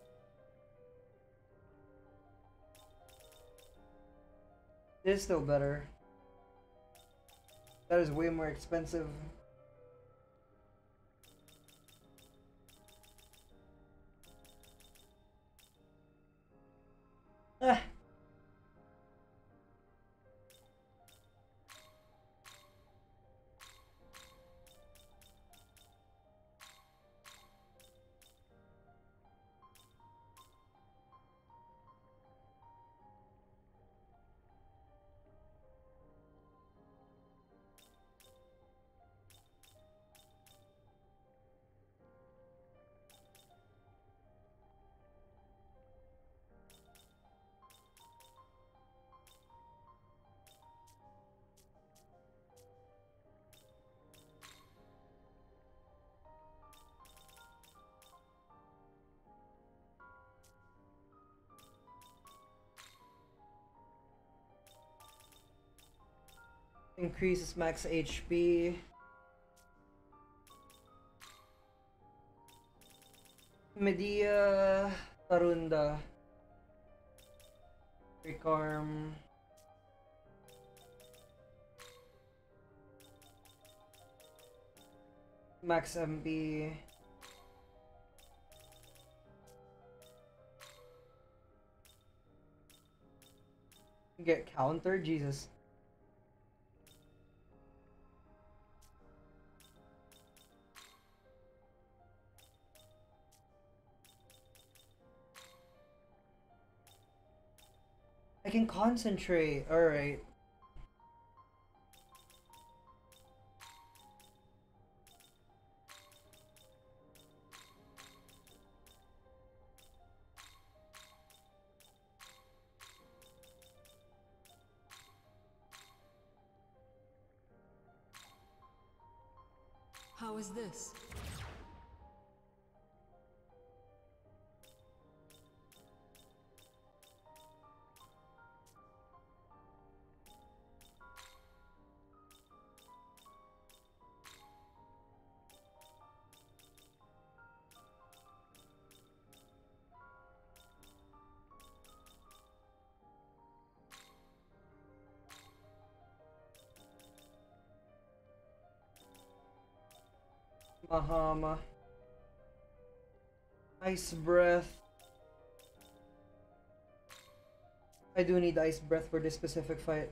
This is still better. That is way more expensive. Ah. Increases max HP. Medea, Tarunda, Recarm. Max MP. Get counter? Jesus. I can concentrate. Alright. How is this? Mahama. Ice breath. I do need ice breath for this specific fight.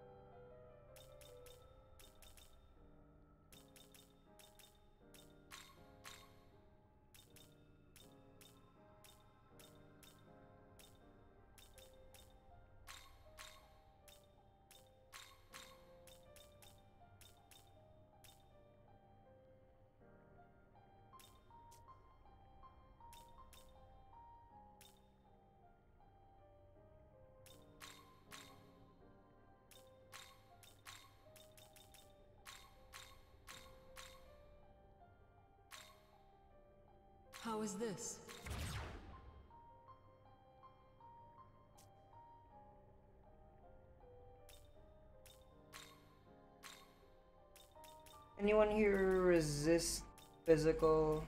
How is this? Anyone here resist physical?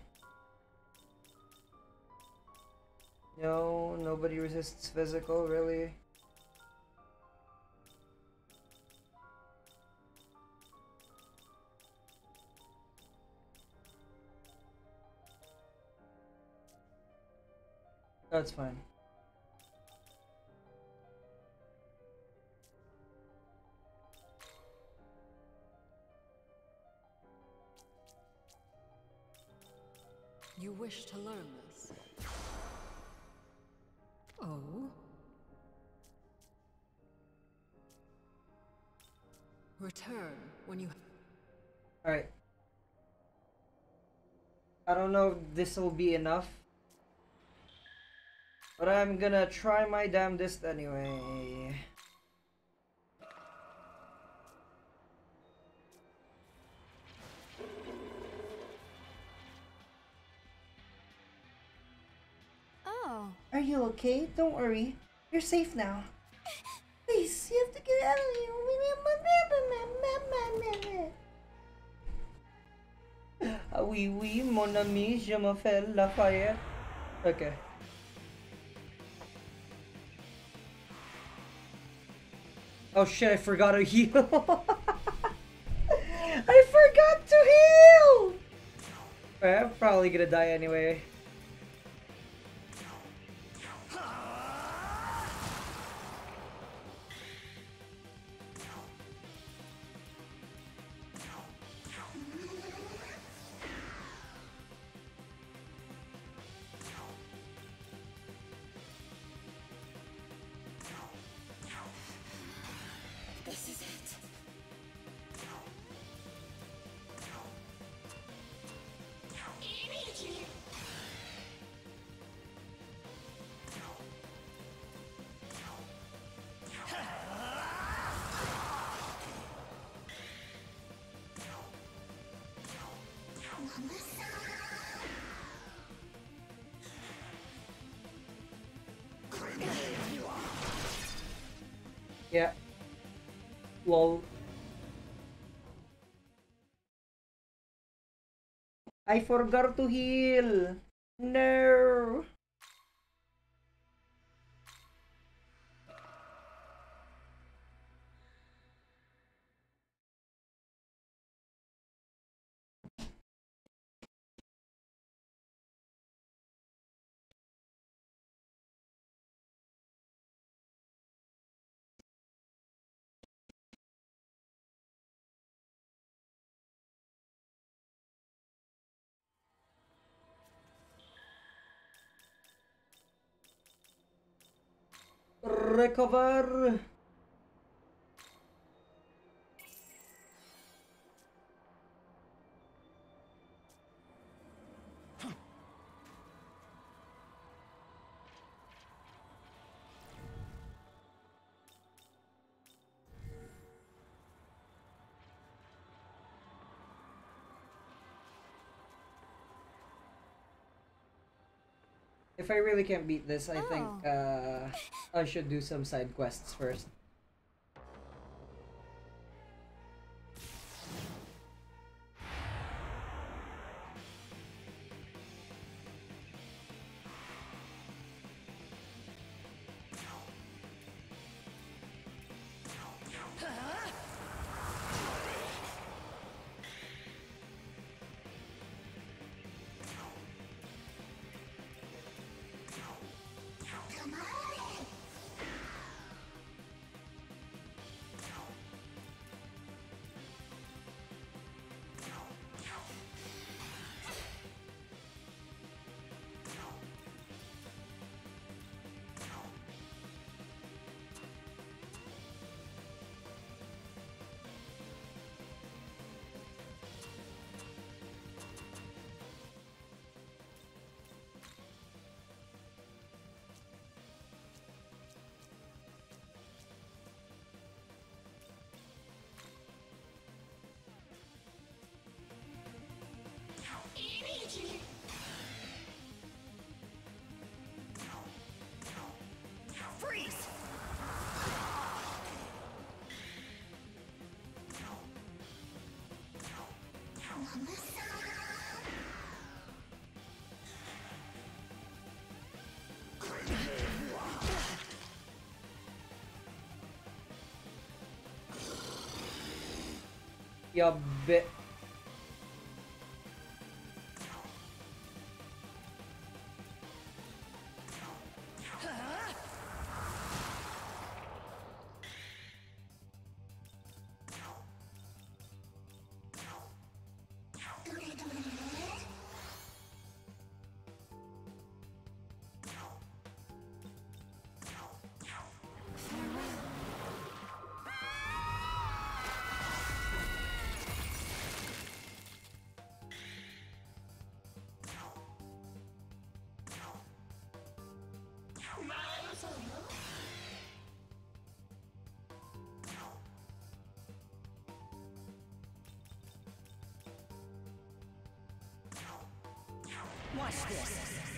No, nobody resists physical, really. That's fine. You wish to learn this? Oh? Return when you... Alright. I don't know if this will be enough. But I'm gonna try my damnedest anyway. Oh. Are you okay? Don't worry. You're safe now. Please, you have to get out of here. Ah, oui, oui, mon ami, je m'appelle Lafayette. Okay. Oh shit, I forgot to heal. I forgot to heal! I'm probably gonna die anyway. This is it. Yeah. Lol. I forgot to heal. No. Recover. If I really can't beat this, I think I should do some side quests first. Freeze! Ya bit. Watch this.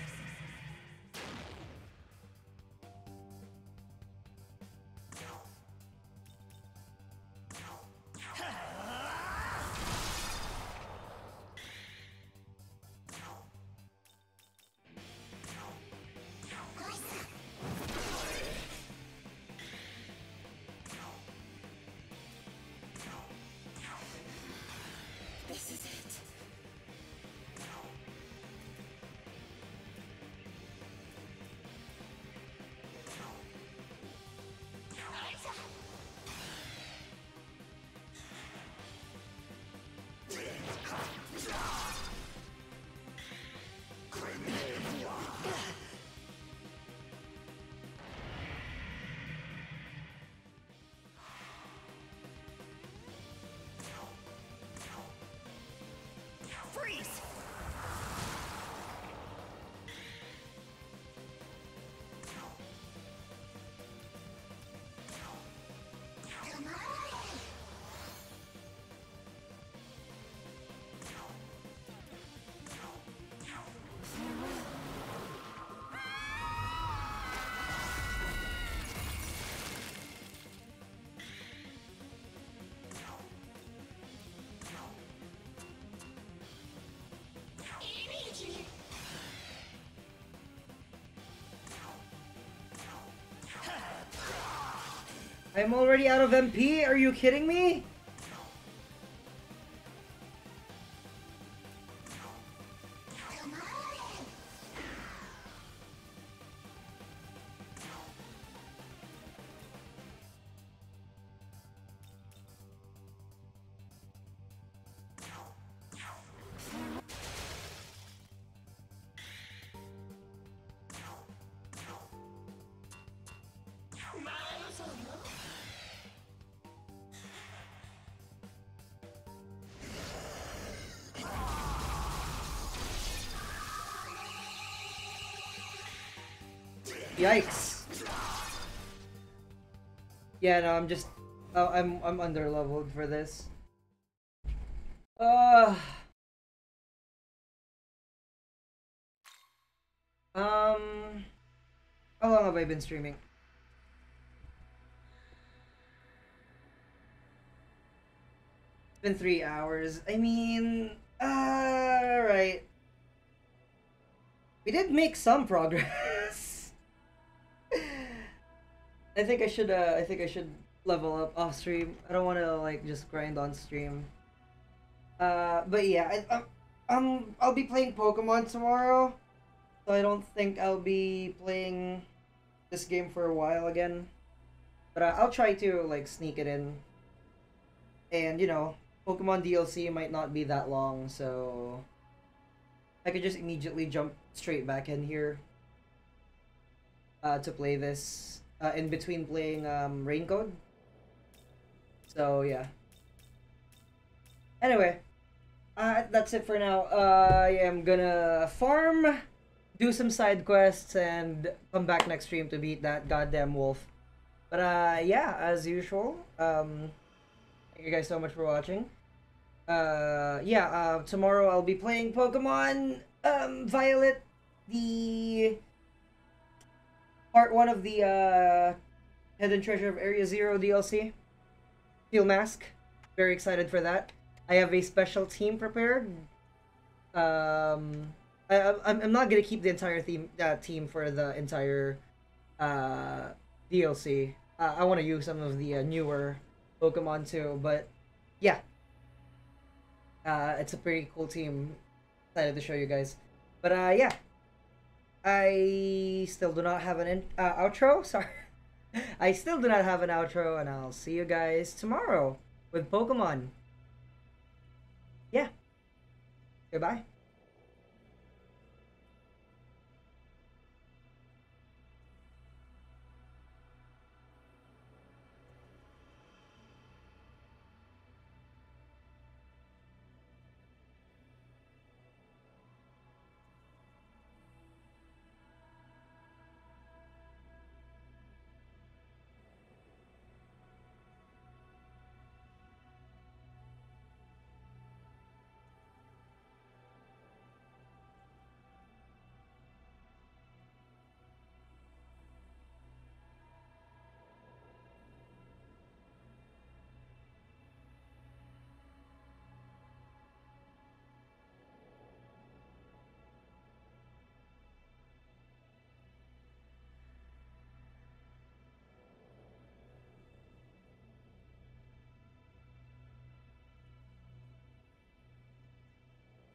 This is it. Freeze! I'm already out of MP? Are you kidding me? Yikes. Yeah, no, I'm just I'm under leveled for this. How long have I been streaming? It's been 3 hours. I mean, right. We did make some progress. I think I should level up off stream. I don't want to like just grind on stream. But yeah, I'll be playing Pokemon tomorrow, so I don't think I'll be playing this game for a while again. But I'll try to like sneak it in. And you know, Pokemon DLC might not be that long, so I could just immediately jump straight back in here to play this in between playing Raincode. So yeah. Anyway, that's it for now. I am gonna farm, do some side quests, and come back next stream to beat that goddamn wolf. But yeah, as usual, thank you guys so much for watching. Yeah, tomorrow I'll be playing Pokemon Violet, the part 1 of the Hidden Treasure of Area Zero DLC. Steel Mask. Very excited for that. I have a special team prepared. I'm not gonna keep the entire team for the entire DLC. I want to use some of the newer Pokemon too, but yeah. It's a pretty cool team. Excited to show you guys. But yeah. I still do not have an outro. Sorry. I still do not have an outro, and I'll see you guys tomorrow with Pokemon. Yeah. Goodbye.